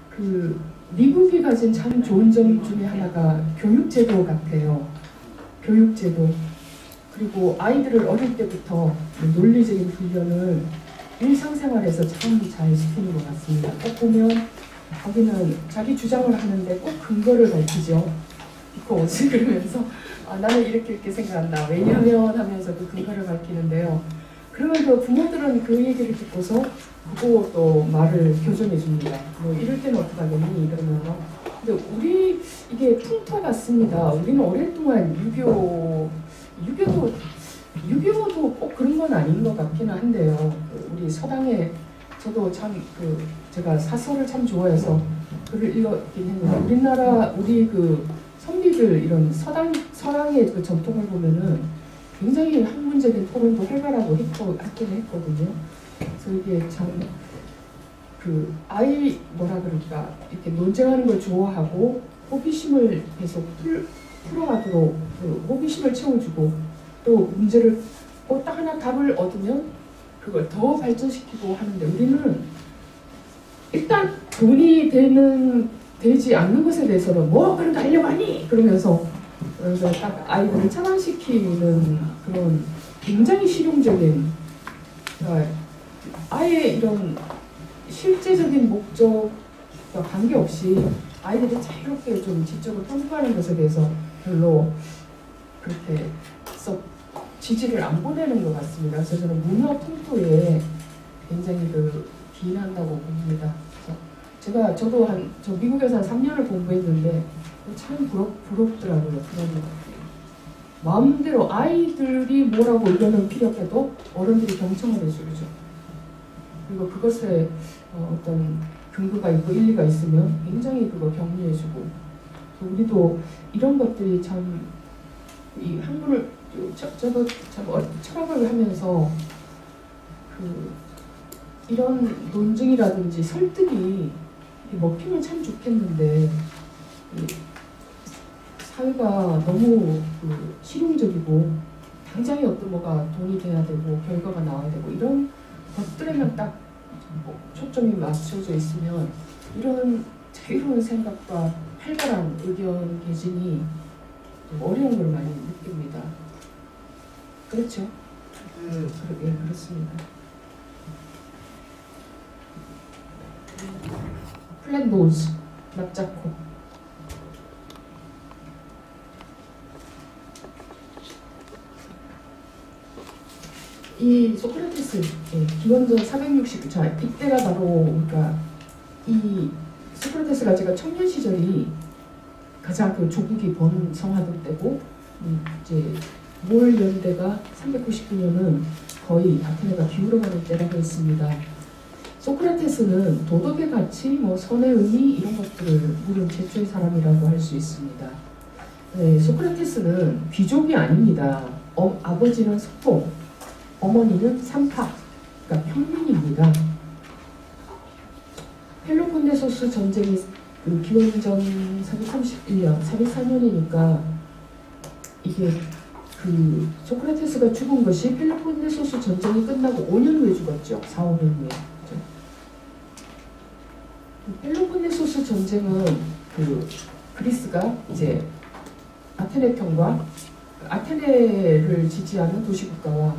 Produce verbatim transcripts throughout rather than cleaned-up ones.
그 미국이 가진 참 좋은 점 중에 하나가 교육제도 같아요. 교육제도. 그리고 아이들을 어릴 때부터 논리적인 훈련을 일상생활에서 참 잘 시키는 것 같습니다. 꼭 보면 거기는 자기 주장을 하는데 꼭 근거를 밝히죠. 비코즈 그러면서 아, 나는 이렇게 이렇게 생각한다. 왜냐하면 하면서 그 근거를 밝히는데요. 그러면 또 부모들은 그 얘기를 듣고서 그거 또 말을 교정해 줍니다. 뭐 이럴 때는 어떡하겠니? 이러면서. 근데 우리 이게 풍토 같습니다. 우리는 오랫동안 유교, 유교도, 유교도 꼭 그런 건 아닌 것 같기는 한데요. 우리 서당에 저도 참 그 제가 사설을 참 좋아해서 글을 읽었긴 했는데 우리나라 우리 그 선비들 이런 서당 서당의 그 전통을 보면은 굉장히 학문적인 토론도 활발하고 했고 하기는 했거든요. 그래서 이게 참 그 아이 뭐라 그럴까 이렇게 논쟁하는 걸 좋아하고 호기심을 계속 풀, 풀어가도록 그 호기심을 채워주고 또 문제를 꼭 딱 하나 답을 얻으면 그걸 더 발전시키고 하는데 우리는 일단 돈이 되는 되지 않는 것에 대해서는 뭐 그런 거 하려고 하니 그러면서 그래서 딱 아이들을 차단시키는 그런 굉장히 실용적인 그러니까 아예 이런 실제적인 목적과 관계없이 아이들이 자유롭게 좀 지적을 평가하는 것에 대해서 별로 그렇게 썩 지지를 안 보내는 것 같습니다. 그래서 저는 문화 풍토에 굉장히 그 기인한다고 봅니다. 그래서 제가 저도 한 저 미국에서 한 삼 년을 공부했는데 참 부럽, 부럽더라고요. 그런 마음대로 아이들이 뭐라고 의견을 피력해도 어른들이 경청을 해주죠. 그리고 그것에 어, 어떤 근거가 있고 일리가 있으면 굉장히 그거 격려해주고 우리도 이런 것들이 참 이 학문을 저, 저도 참 철학을 하면서 그 이런 논증이라든지 설득이 먹히면 참 좋겠는데 사회가 너무 그 실용적이고 당장에 어떤 뭐가 돈이 돼야 되고 결과가 나와야 되고 이런 것들에만 딱 초점이 맞춰져 있으면 이런 자유로운 생각과 활발한 의견 개진이 어려운 걸 많이 느낍니다. 그렇죠? 음. 예, 그렇습니다. 플랫노즈, 납작코. 이 소크라테스, 예, 기원전 사백육십, 자, 이때가 바로, 그러니까 이 소크라테스가 제가 청년 시절이 가장 그 조국이 번성하던 때고, 음, 이제 몰 연대가 삼백구십구 년은 거의 아테네가 기울어가는 때라고 했습니다. 소크라테스는 도덕의 가치, 뭐 선의 의미 이런 것들을 물은 최초의 사람이라고 할 수 있습니다. 네, 소크라테스는 귀족이 아닙니다. 어, 아버지는 석동, 어머니는 삼파, 그러니까 평민입니다. 펠로폰네소스 전쟁이 그 기원전 사백삼십일 년, 사백사 년이니까 이게 그 소크라테스가 죽은 것이 펠로폰네소스 전쟁이 끝나고 오 년 후에 죽었죠. 사, 오 년 후에. 펠로폰네소스 전쟁은 그 그리스가 이제 아테네 편과 아테네를 지지하는 도시국가와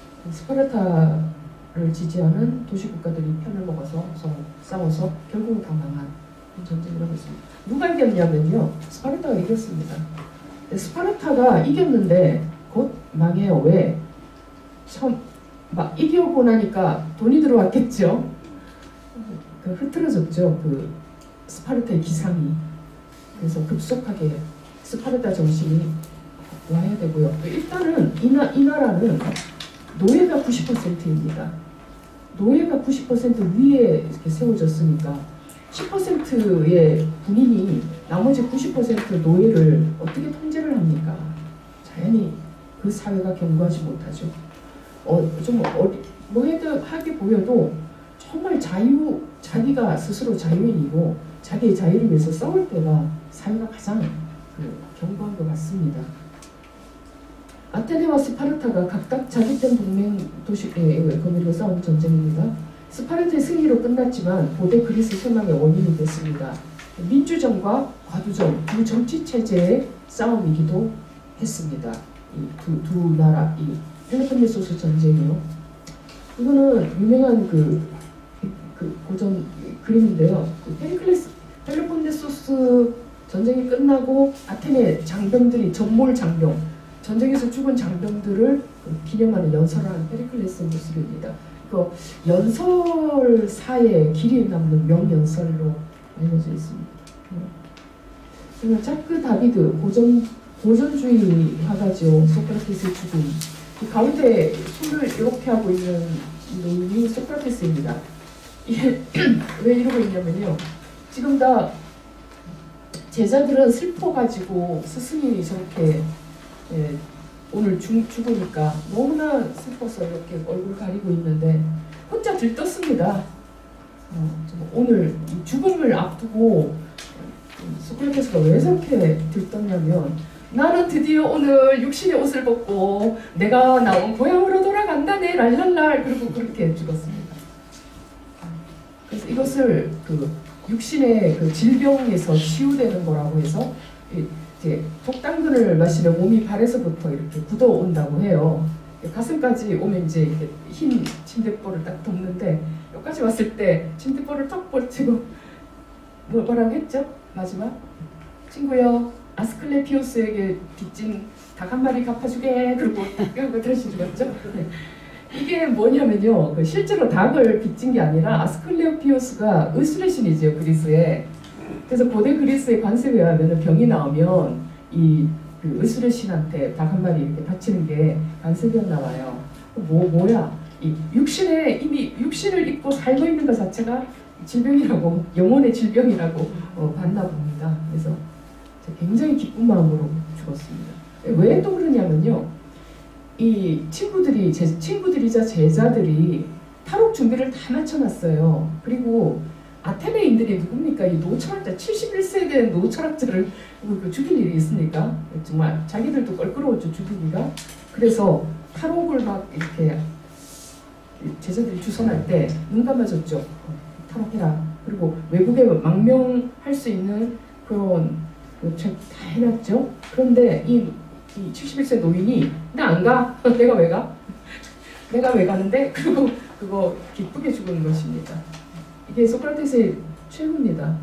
스파르타를 지지하는 도시국가들이 편을 먹어서 싸워서 결국은 다 망한 전쟁이라고 했습니다. 누가 이겼냐면요, 스파르타가 이겼습니다. 스파르타가 이겼는데 곧 망해요. 왜? 처음 막 이겨고 나니까 돈이 들어왔겠죠. 그 흐트러졌죠. 그 스파르타의 기상이. 그래서 급속하게 스파르타 정신이 와야 되고요. 일단은 이, 나, 이 나라는 노예가 구십 퍼센트입니다. 노예가 구십 퍼센트 위에 이렇게 세워졌으니까 십 퍼센트의 군인이 나머지 구십 퍼센트 노예를 어떻게 통제를 합니까? 자연히 그 사회가 견고하지 못하죠. 어, 좀 어리, 뭐 해도 하게 보여도 정말 자유, 자기가 스스로 자유인이고 자기의 자유를 위해서 싸울 때가 사회가 가장 그 견고한 것 같습니다. 아테네와 스파르타가 각각 자기 편 동맹 도시에 거미로 싸운 전쟁입니다. 스파르타의 승리로 끝났지만 고대 그리스 쇠망의 원인이 됐습니다. 민주정과 과두정 두 정치 체제의 싸움이기도 했습니다. 이 두 두 나라 이 펠로폰네소스 전쟁이요. 이거는 유명한 그, 그 고전 그림인데요. 그 페리클레스 펠로폰네소스 전쟁이 끝나고 아테네 장병들이 전몰 장병 전쟁에서 죽은 장병들을 기념하는 연설을 하는 페리클레스의 모습입니다. 그 연설사에 길이 남는 명연설로 알려져 있습니다. 그리고 자크 다비드 고전 고전주의 화가죠. 소크라테스의 죽음. 이 가운데 손을 이렇게 하고 있는 노인이 소크라테스입니다. 이게 왜 이러고 있냐면요. 지금 다 제자들은 슬퍼가지고 스승이 저렇게 예, 오늘 죽, 죽으니까 너무나 슬퍼서 이렇게 얼굴 가리고 있는데 혼자 들떴습니다. 어, 오늘 죽음을 앞두고 소크라테스가 왜 저렇게 들떴냐면 나는 드디어 오늘 육신의 옷을 벗고 내가 나온 고향으로 돌아간다네 랄랄랄 그리고 그렇게 죽었습니다. 그래서 이것을 그 육신의 그 질병에서 치유되는 거라고 해서 이제 독당근을 마시면 몸이 발에서부터 이렇게 굳어온다고 해요. 가슴까지 오면 이제 이렇게 흰 침대볼을 딱 덮는데 여기까지 왔을 때 침대볼을 턱 벌치고 뭐라고 했죠? 마지막 친구여 아스클레피오스에게 빚진 닭 한 마리 갚아주게 그리고 그리고 다시 죽었죠. 이게 뭐냐면요, 그 실제로 닭을 빚진 게 아니라 아스클레피오스가 의술의 신이죠 그리스에. 그래서 고대 그리스의 관습에 의하면 병이 나오면 이 그 의술의 신한테 닭 한 마리 이렇게 바치는 게 관습이었나 봐요. 뭐 뭐야? 이 육신에 이미 육신을 입고 살고 있는 것 자체가 질병이라고 영혼의 질병이라고 어, 봤나 봅니다. 그래서 굉장히 기쁜 마음으로 죽었습니다. 왜 또 그러냐면요, 이 친구들이 제 친구들이자 제자들이 탈옥 준비를 다 마쳐놨어요. 그리고 아테네인들이 누굽니까? 이 노철학자 칠십일 세 된 노철학자를 죽일 일이 있습니까? 정말 자기들도 껄끄러웠죠 죽이기가. 그래서 탈옥을 막 이렇게 제자들이 주선할 때 눈 감아줬죠. 탈옥해라. 그리고 외국에 망명할 수 있는 그런 책 다 해놨죠. 그런데 이, 이 칠십일 세 노인이 나 안 가. 내가 왜 가? 내가 왜 가는데? 그리고 그거 기쁘게 죽은 것입니다. 이게 소크라테스의 최후입니다.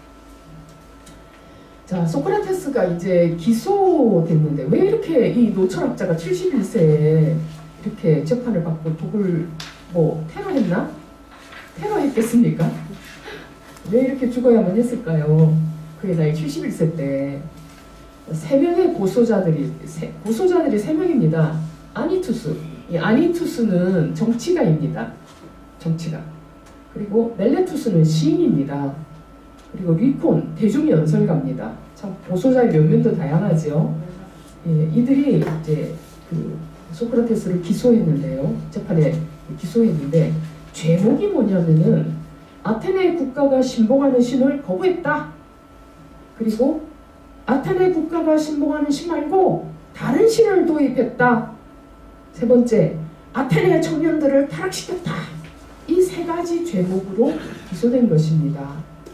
자, 소크라테스가 이제 기소됐는데 왜 이렇게 이 노철학자가 칠십일 세에 이렇게 재판을 받고 독을 뭐 테러했나? 테러했겠습니까? 왜 이렇게 죽어야만 했을까요? 그게 나이 칠십일 세 때 세 명의 고소자들이 세, 고소자들이 세 명입니다. 아니투스, 이 아니투스는 정치가입니다. 정치가. 그리고 멜레투스는 시인입니다. 그리고 리콘 대중연설가입니다. 참 고소자의 면면도 다양하죠. 예, 이들이 이제 그 소크라테스를 기소했는데요. 재판에 기소했는데 죄목이 뭐냐면은 아테네 국가가 신봉하는 신을 거부했다. 그리고 아테네 국가가 신봉하는 신 말고 다른 신을 도입했다. 세 번째, 아테네 청년들을 타락시켰다. 이 세 가지 죄목으로 기소된 것입니다.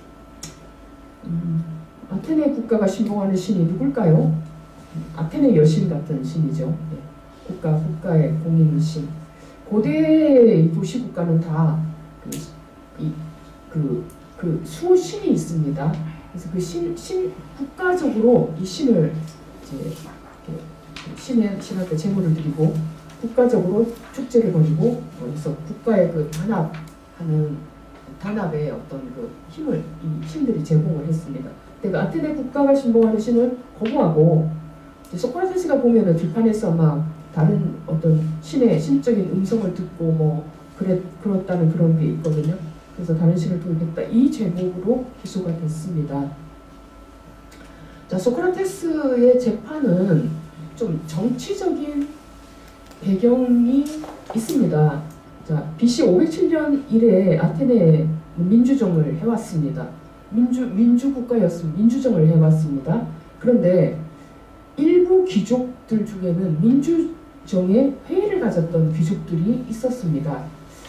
음, 아테네 국가가 신봉하는 신이 누굴까요? 아테네 여신 같은 신이죠. 네. 국가, 국가의 공인 신. 고대 도시 국가는 다 그, 이, 그, 그 수신이 있습니다. 그래서 그 신, 신, 국가적으로 이 신을 이제 신의, 신한테 제물을 드리고 국가적으로 축제를 벌이고 그래서 국가의 그 단합하는 단합의 어떤 그 힘을 이 신들이 제공을 했습니다. 근데 그 아테네 국가가 신봉하는 신을 거부하고 소크라테스가 보면은 들판에서 막 다른 어떤 신의 신적인 음성을 듣고 뭐 그랬, 그렇다는 그런 게 있거든요. 그래서 다른 신을 도입했다. 이 제목으로 기소가 됐습니다. 자, 소크라테스의 재판은 좀 정치적인 배경이 있습니다. 자, 비씨 오백칠 년 이래 아테네 민주정을 해왔습니다. 민주, 민주국가였습니다. 민주정을 해왔습니다. 그런데 일부 귀족들 중에는 민주정에 회의를 가졌던 귀족들이 있었습니다.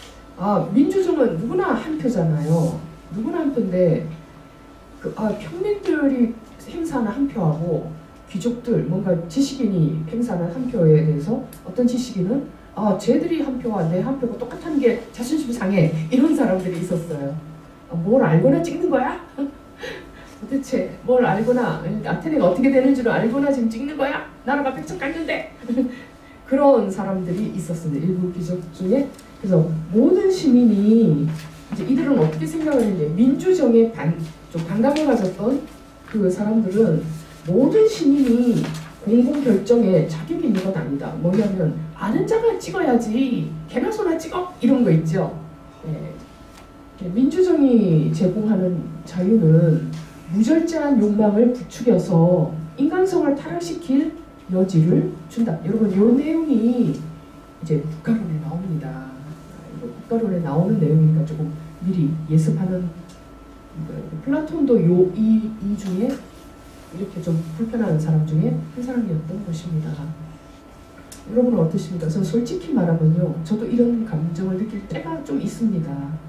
아, 민주정은 누구나 한 표잖아요. 누구나 한 표인데 그, 아, 평민들이 행사하는 한 표하고 귀족들, 뭔가 지식인이 행사하는 한 표에 대해서 어떤 지식인은 아, 쟤들이 한 표와 내 한 표가 똑같은 게 자존심 상해, 이런 사람들이 있었어요. 아, 뭘 알거나 찍는 거야? 도대체 뭘 알거나, 아테네가 어떻게 되는 줄을 알거나 지금 찍는 거야? 나라가 백척 갔는데. 그런 사람들이 있었습니다. 일부 귀족 중에. 그래서 모든 시민이 이제 이들은 어떻게 생각을 했냐, 민주정에 반, 좀 반감을 가졌던 그 사람들은 모든 시민이 공공 결정에 자격이 있는 건 아니다. 뭐냐면 아는 자가 찍어야지 개나 소나 찍어, 이런 거 있죠. 네. 민주정이 제공하는 자유는 무절제한 욕망을 부추겨서 인간성을 타락시킬 여지를 준다. 여러분, 이 내용이 이제 국가론에 나옵니다. 국가론에 나오는 내용이니까 조금 미리 예습하는. 플라톤도 요 이 이 중에 이렇게 좀 불편한 사람 중에 한 사람이었던 것입니다. 여러분은 어떠십니까? 저는 솔직히 말하면요, 저도 이런 감정을 느낄 때가 좀 있습니다.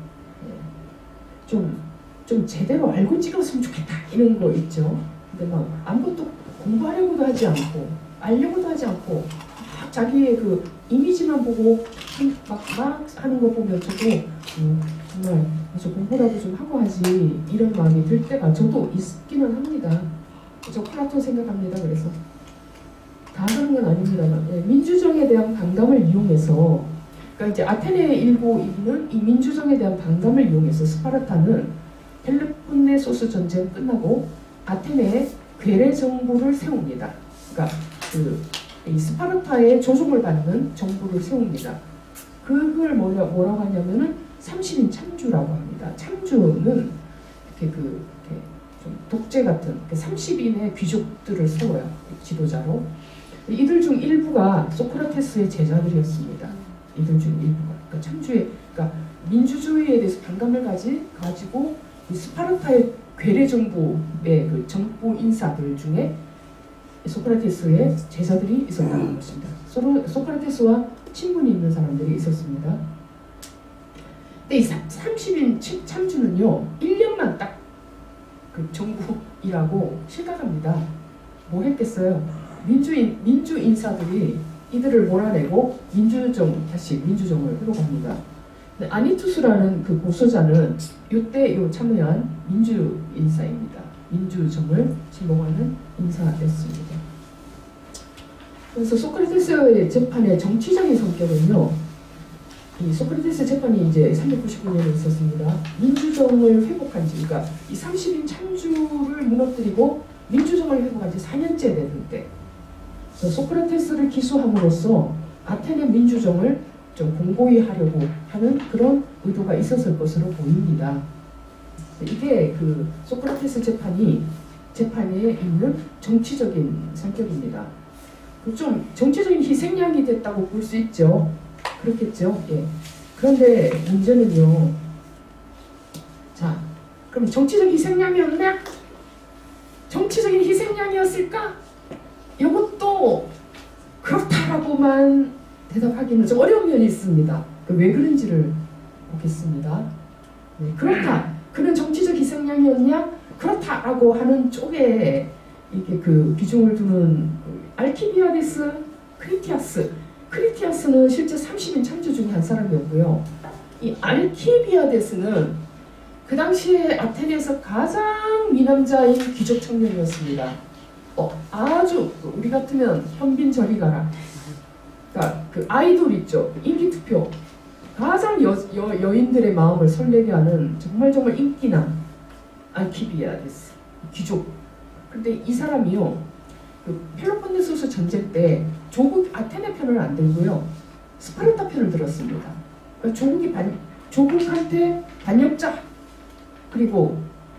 좀, 좀 제대로 알고 찍었으면 좋겠다, 이런 거 있죠. 근데 막 아무것도 공부하려고도 하지 않고 알려고도 하지 않고 막 자기의 그 이미지만 보고 막, 막 하는 거 보면 저도 음, 정말 저 공부라도 좀 하고 하지, 이런 마음이 들 때가 저도 있기는 합니다. 저 플라톤 생각합니다. 그래서 다 그런 건 아닙니다만, 예, 민주정에 대한 반감을 이용해서, 그러니까 이제 아테네 일부 이기는 이 민주정에 대한 반감을 이용해서 스파르타는 펠로폰네소스 전쟁 끝나고 아테네에 괴뢰 정부를 세웁니다. 그러니까 그 이 스파르타의 조종을 받는 정부를 세웁니다. 그걸 뭐냐, 뭐라고 하냐면은 삼십인 참주라고 합니다. 참주는 이렇게 그 이렇게 좀 독재 같은 삼십인의 귀족들을 세워요, 지도자로. 이들 중 일부가 소크라테스의 제자들이었습니다. 이들 중 일부가. 그러니까 참주의, 그러니까 민주주의에 대해서 반감을 가지, 가지고 이 스파르타의 괴뢰 정부의 그 정부 인사들 중에 소크라테스의 제자들이 있었다는 것입니다. 소로, 소크라테스와 친분이 있는 사람들이 있었습니다. 근데 이 삼십인 참주는요, 일 년만 딱 그 정부 일하고 실각합니다. 뭐 했겠어요? 민주인, 민주 인사들이 이들을 몰아내고 민주정, 다시 민주정을 회복합니다. 아니투스라는 그 고소자는 이때 요 참여한 민주 인사입니다. 민주정을 지봉하는 인사였습니다. 그래서 소크라테스의 재판의 정치적인 성격은요, 이 소크라테스 재판이 이제 삼백구십구 년에 있었습니다. 민주정을 회복한 지, 그러니까 이 삼십인 참주를 무너뜨리고 민주정을 회복한 지 사 년째 되는 때, 그래서 소크라테스를 기소함으로써 아테네 민주정을 좀 공고히 하려고 하는 그런 의도가 있었을 것으로 보입니다. 이게 그 소크라테스 재판이 재판에 있는 정치적인 성격입니다. 좀 정치적인 희생양이 됐다고 볼 수 있죠. 그렇겠죠. 예. 그런데 문제는요. 자, 그럼 정치적 희생양이었냐? 정치적인 희생양이었을까? 이것도 그렇다라고만 대답하기는 좀 어려운 면이 있습니다. 왜 그런지를 보겠습니다. 네, 그렇다. 그는 정치적 희생양이었냐? 그렇다라고 하는 쪽에 이게 그 비중을 두는 알키비아데스, 크리티아스. 크리티아스는 실제 삼십인 참주 중에 한 사람이었고요. 이 알키비아데스는 그 당시에 아테네에서 가장 미남자인 귀족 청년이었습니다. 어, 아주 우리 같으면 현빈 저리 가라. 그러니까 그 아이돌 있죠. 인기투표. 가장 여, 여, 여인들의 마음을 설레게 하는 정말 정말 인기남 알키비아데스 귀족. 근데 이 사람이요, 그 펠로폰네소스 전쟁 때 조국 아테네 편을 안 들고요, 스파르타 편을 들었습니다. 그러니까 조국이 반, 조국한테 반역자, 그리고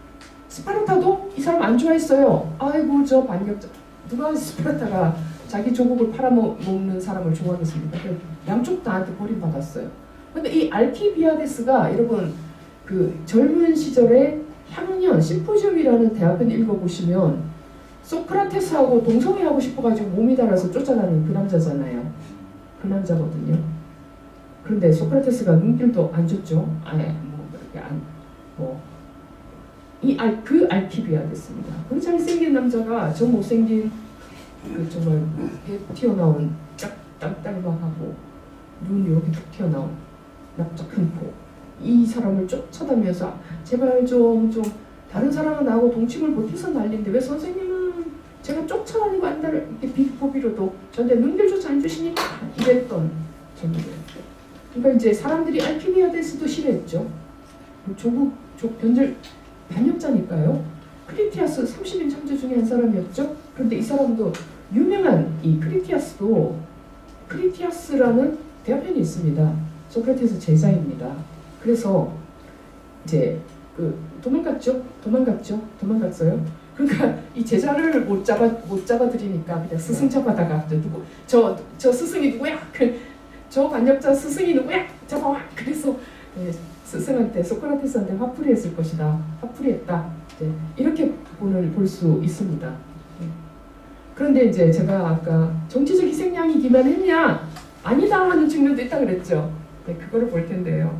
스파르타도 이 사람 안 좋아했어요. 아이고 저 반역자. 누가 스파르타가 자기 조국을 팔아먹는 사람을 좋아하겠습니까? 양쪽 다한테 버림받았어요. 근데 이 알키비아데스가 여러분 그 젊은 시절에 향년 심포지움이라는 대학원 읽어보시면 소크라테스하고 동성애하고 싶어가지고 몸이 달아서 쫓아다니는 그 남자잖아요. 그 남자거든요. 그런데 소크라테스가 눈길도 안 줬죠. 아예 뭐 그렇게 안 뭐 이 알 그 알키비아데스입니다. 그 잘생긴 남자가 저 못생긴 그 정말 배 튀어나온 짝 땅딸막하고 눈 이렇게 툭 튀어나온 납작한 코, 이 사람을 쫓아다니면서 제발 좀 좀 다른 사람은 나하고 동침을 못해서 난리인데 왜 선생님은 제가 쫓아다니고 안다를 이렇게 비포비로도 저한테 눈길조차 안 주시니까 이랬던 전문이에요. 그러니까 이제 사람들이 알키비아데스도 싫어했죠. 조국 조, 변절 반역자니까요. 크리티아스 삼십 인 창조 중에 한 사람이었죠. 그런데 이 사람도 유명한 이 크리티아스도 크리티아스라는 대화편이 있습니다. 소크라테스 제자입니다. 그래서 이제 그 도망갔죠. 도망갔죠. 도망갔어요. 그러니까 이 제자를 못 잡아 못 잡아들이니까 그냥 스승 잡아다가 누구 저 저 스승이 누구야? 그, 저 반역자 스승이 누구야? 잡아와. 그래서 예, 스승한테 소크라테스한테 화풀이했을 것이다. 화풀이했다. 이제 이렇게 본을 볼 수 있습니다. 예. 그런데 이제 제가 아까 정치적 희생양이기만 했냐? 아니다 하는 측면도 있다 그랬죠. 네, 그거를 볼 텐데요.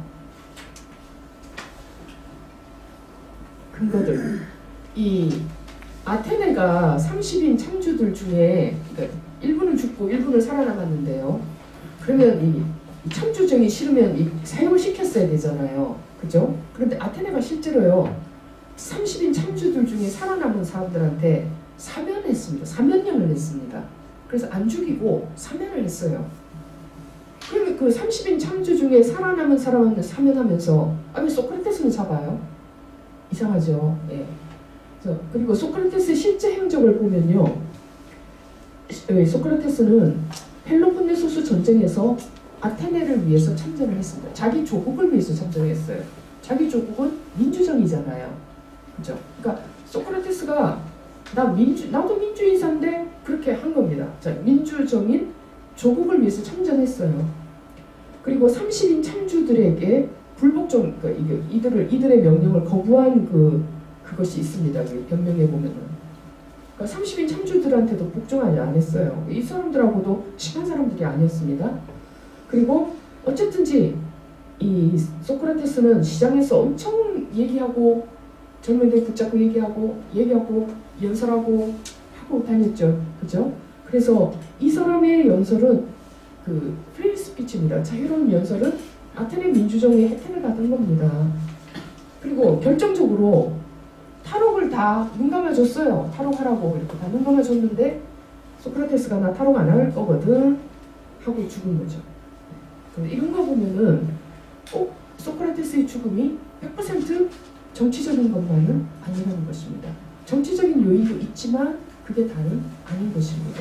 근거들. 이 아테네가 삼십 인 창주들 중에 그러니까 일부는 죽고 일부는 살아남았는데요. 그러면 이 창조정이 싫으면 이 사형을 시켰어야 되잖아요. 그죠? 그런데 아테네가 실제로요. 삼십 인 창조들 중에 살아남은 사람들한테 사면했습니다. 사면령을 냈습니다. 그래서 안 죽이고 사면을 했어요. 그러면 그 삼십 인 창조 중에 살아남은 사람은 사면하면서 아, 왜 소크라테스는 잡아요? 이상하죠. 예. 그리고 소크라테스의 실제 행적을 보면요. 소크라테스는 펠로폰네소스 전쟁에서 아테네를 위해서 참전을 했습니다. 자기 조국을 위해서 참전했어요. 자기 조국은 민주정이잖아요. 그죠? 그러니까 소크라테스가 나 민주, 나도 민주인사인데 그렇게 한 겁니다. 자, 민주정인 조국을 위해서 참전했어요. 그리고 삼십 인 창주들에게 불복종, 그러니까 이들을 이들의 명령을 거부한 그 그것이 있습니다. 변명해 보면은. 그러니까 삼십 인 창주들한테도 복종하지 안 했어요. 이 사람들하고도 친한 사람들이 아니었습니다. 그리고 어쨌든지 이 소크라테스는 시장에서 엄청 얘기하고 젊은이들 붙잡고 얘기하고 얘기하고 연설하고 하고 다녔죠. 그죠? 그래서 이 사람의 연설은 그 프리 스피치입니다. 자유로운 연설은 아테네 민주정의 혜택을 받은 겁니다. 그리고 결정적으로 탈옥을 다 눈 감아줬어요. 탈옥하라고 이렇게 다 눈 감아줬는데 소크라테스가 나 탈옥 안 할 거거든 하고 죽은 거죠. 근데 이런 거 보면은 꼭 소크라테스의 죽음이 백 퍼센트 정치적인 것만은 아니라는 것입니다. 정치적인 요인도 있지만 그게 다는 아닌 것입니다.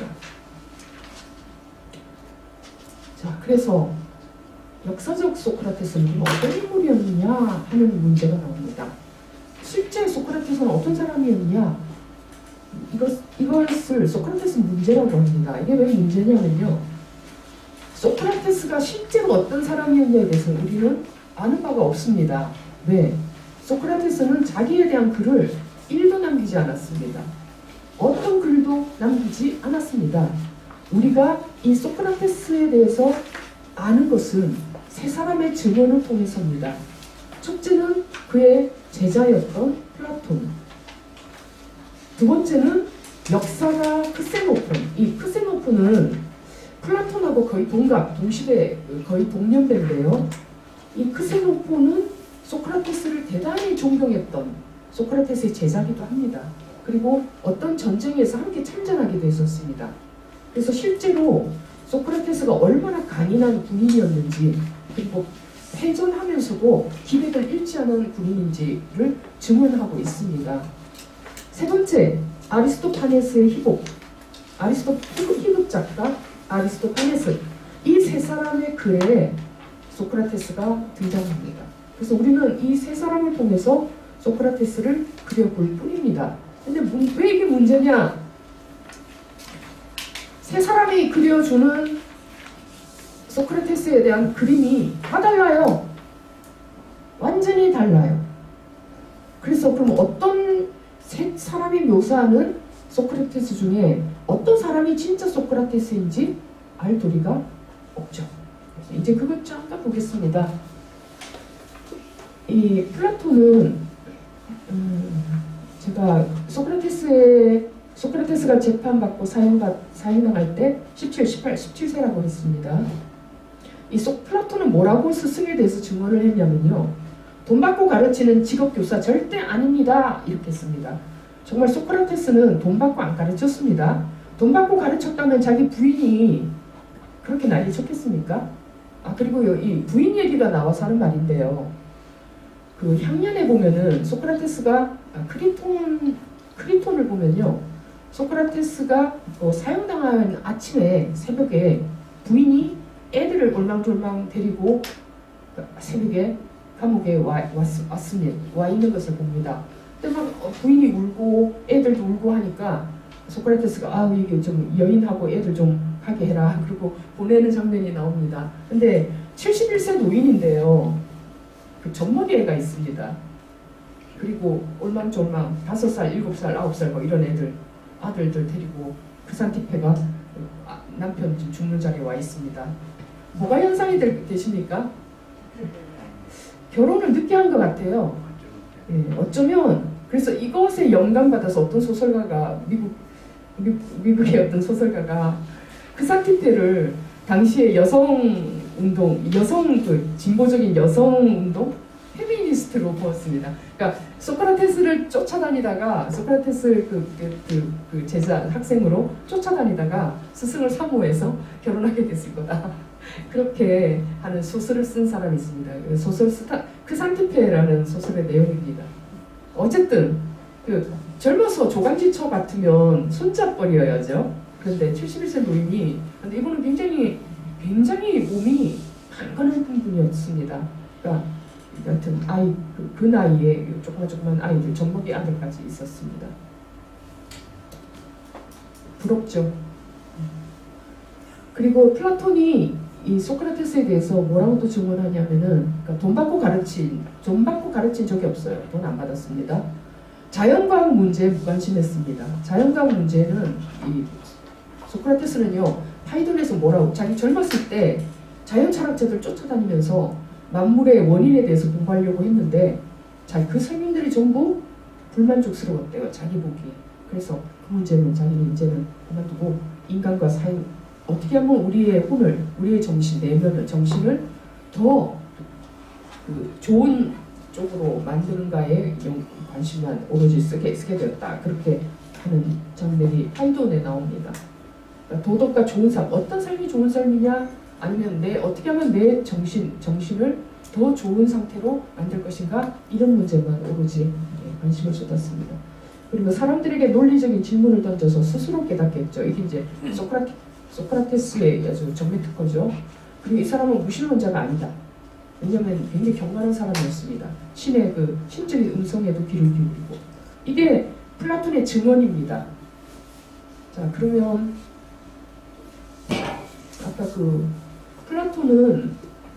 자, 그래서 역사적 소크라테스는 어떤 인물이었느냐 하는 문제가 나옵니다. 실제 소크라테스는 어떤 사람이었느냐? 이것, 이것을 소크라테스 문제라고 합니다. 이게 왜 문제냐면요. 소크라테스가 실제로 어떤 사람이었냐에 대해서 우리는 아는 바가 없습니다. 왜? 소크라테스는 자기에 대한 글을 일도 남기지 않았습니다. 어떤 글도 남기지 않았습니다. 우리가 이 소크라테스에 대해서 아는 것은 세 사람의 증언을 통해서입니다. 첫째는 그의 제자였던 플라톤. 두 번째는 역사가 크세노폰. 이 크세노폰은 플라톤하고 거의 동갑, 동시대, 거의 동년배인데요. 이 크세노폰은 소크라테스를 대단히 존경했던 소크라테스의 제자기도 합니다. 그리고 어떤 전쟁에서 함께 참전하기도 했었습니다. 그래서 실제로 소크라테스가 얼마나 강인한 군인이었는지 그리고 패전하면서도 기백을 잃지 않은 군인인지를 증언하고 있습니다. 세 번째, 아리스토파네스의 희곡. 아리스토 희극 작가 아리스토파네스. 이 세 사람의 글에 소크라테스가 등장합니다. 그래서 우리는 이 세 사람을 통해서 소크라테스를 그려볼 뿐입니다. 근데 왜 이게 문제냐? 세 사람이 그려주는 소크라테스에 대한 그림이 다 달라요. 완전히 달라요. 그래서 그럼 어떤 세 사람이 묘사하는 소크라테스 중에 어떤 사람이 진짜 소크라테스인지 알 도리가 없죠. 이제 그것 잠깐 보겠습니다. 이 플라톤은 음, 제가 소크라테스의 소크라테스가 재판받고 사형받, 사형당할 때 십칠, 십팔, 십칠 세라고 했습니다. 이 소, 플라톤은 뭐라고 스승에 대해서 증언을 했냐면요. 돈 받고 가르치는 직업교사 절대 아닙니다. 이렇게 했습니다. 정말 소크라테스는 돈 받고 안 가르쳤습니다. 돈 받고 가르쳤다면 자기 부인이 그렇게 난리 쳤겠습니까? 아, 그리고 이 부인 얘기가 나와서 하는 말인데요. 그 향년에 보면은 소크라테스가 아, 크리톤, 크리톤을 보면요. 소크라테스가 어, 사형당한 아침에 새벽에 부인이 애들을 올망졸망 데리고 새벽에 감옥에 와, 왔, 왔습니다. 와 있는 것을 봅니다. 근데 막 어, 부인이 울고 애들도 울고 하니까 소크라테스가 아 이게 좀 여인하고 애들 좀 하게 해라. 그리고 보내는 장면이 나옵니다. 근데 칠십일 세 노인인데요. 그 젖먹이 애가 있습니다. 그리고 올망졸망 다섯 살, 일곱 살, 아홉 살 뭐 이런 애들 아들들 데리고 크산티페가 남편 죽는 자리에 와 있습니다. 뭐가 현상이 될, 되십니까? 결혼을 늦게 한 것 같아요. 예, 어쩌면 그래서 이것에 영감받아서 어떤 소설가가 미국, 미, 미국의 어떤 소설가가 크산티페를 당시에 여성운동, 여성 그 진보적인 여성운동 페미니스트로 보았습니다. 그러니까 소크라테스를 쫓아다니다가 소크라테스 그, 그, 그, 그 제자 학생으로 쫓아다니다가 스승을 사모해서 결혼하게 됐을 거다. 그렇게 하는 소설을 쓴 사람이 있습니다. 소설 스타 크산티페라는 소설의 내용입니다. 어쨌든 그 젊어서 조간지처 같으면 손잡버려야죠. 그런데 칠십일 세 노인이 근데 이분은 굉장히 굉장히 몸이 강건한 분이었습니다. 그러니까 여하튼 아이 그, 그 나이에 조그만 조그만 아이들 젖먹이 아들까지 있었습니다. 부럽죠. 그리고 플라톤이 이 소크라테스에 대해서 뭐라고 또 증언하냐면은 그러니까 돈 받고 가르친 돈 받고 가르친 적이 없어요. 돈 안 받았습니다. 자연과학 문제에 무관심했습니다. 자연과학 문제는 이 소크라테스는요 파이돈에서 뭐라고 자기 젊었을 때 자연 철학자들 쫓아다니면서 만물의 원인에 대해서 공부하려고 했는데 자, 그 설명들이 전부 불만족스러웠대요. 자기 보기에. 그래서 그 문제는 자기는 이제는 그만두고 인간과 사이 어떻게 하면 우리의 혼을, 우리의 정신, 내면을, 정신을 더 그 좋은 쪽으로 만드는가에 관심만 오로지 쓰게, 쓰게 되었다. 그렇게 하는 장면이 파이돈에 나옵니다. 그러니까 도덕과 좋은 삶, 어떤 삶이 좋은 삶이냐? 아니면 내 어떻게 하면 내 정신, 정신을 더 좋은 상태로 만들 것인가? 이런 문제만 오로지 관심을 쏟았습니다. 그리고 사람들에게 논리적인 질문을 던져서 스스로 깨닫겠죠. 이게 이제 소크라테, 소크라테스의 아주 정맥 특허죠. 그리고 이 사람은 무신론자가 아니다. 왜냐하면 굉장히 경건한 사람이었습니다. 신의 그 신적인 음성에도 귀를 기울이고 이게 플라톤의 증언입니다. 자 그러면 아까 그 플라톤은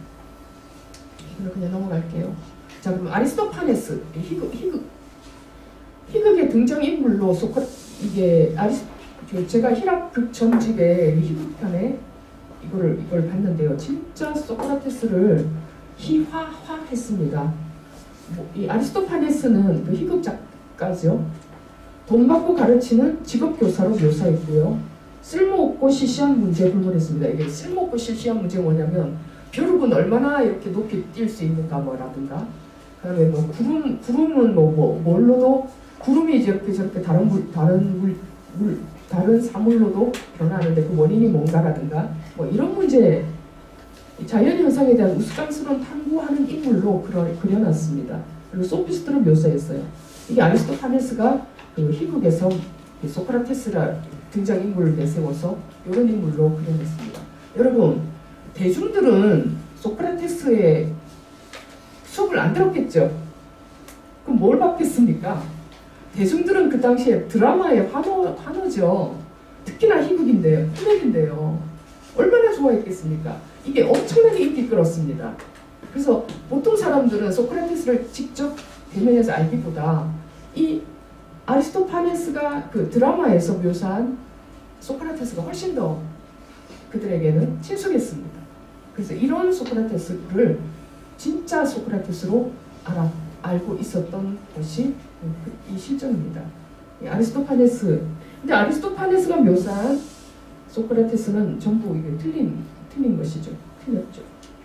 그냥 넘어갈게요. 자 그럼 아리스토파네스 희극 희극 희극의 등장인물로 소크 이게 아리스 제가 히랍 극전집의 희극편에 이거를 이걸 봤는데요. 진짜 소크라테스를 희화화했습니다. 뭐, 이 아리스토파네스는 그 희극 작가죠. 돈 받고 가르치는 직업 교사로 묘사했고요. 쓸모없고 시시한 문제에 불문했습니다. 이게 쓸모없고 시시한 문제가 뭐냐면 벼룩은 얼마나 이렇게 높이 뛸 수 있는가 뭐라든가 그다음에 뭐 구름 구름은 뭐, 뭐 뭘로도 구름이 이렇게 저렇게 다른 물 다른 물, 물 다른 사물로도 변하는데 그 원인이 뭔가라든가 뭐 이런 문제 자연 현상에 대한 우스꽝스러운 탐구하는 인물로 그려, 그려놨습니다. 그리고 소피스트로 묘사했어요. 이게 아리스토파네스가 그 희극에서 소크라테스라 등장인물을 내세워서 이런 인물로 그려냈습니다. 여러분 대중들은 소크라테스의 수업을 안 들었겠죠? 그럼 뭘 받겠습니까? 대중들은 그 당시에 드라마의 환호, 환호죠. 특히나 희극인데요. 코미디인데요. 얼마나 좋아했겠습니까? 이게 엄청나게 인기 끌었습니다. 그래서 보통 사람들은 소크라테스를 직접 대면해서 알기보다 이 아리스토파네스가 그 드라마에서 묘사한 소크라테스가 훨씬 더 그들에게는 친숙했습니다. 그래서 이런 소크라테스를 진짜 소크라테스로 알아, 알고 있었던 것이 이 실정입니다. 이 아리스토파네스. 근데 아리스토파네스가 묘사한 소크라테스는 전부 이게 틀린, 틀린 것이죠. 틀렸죠.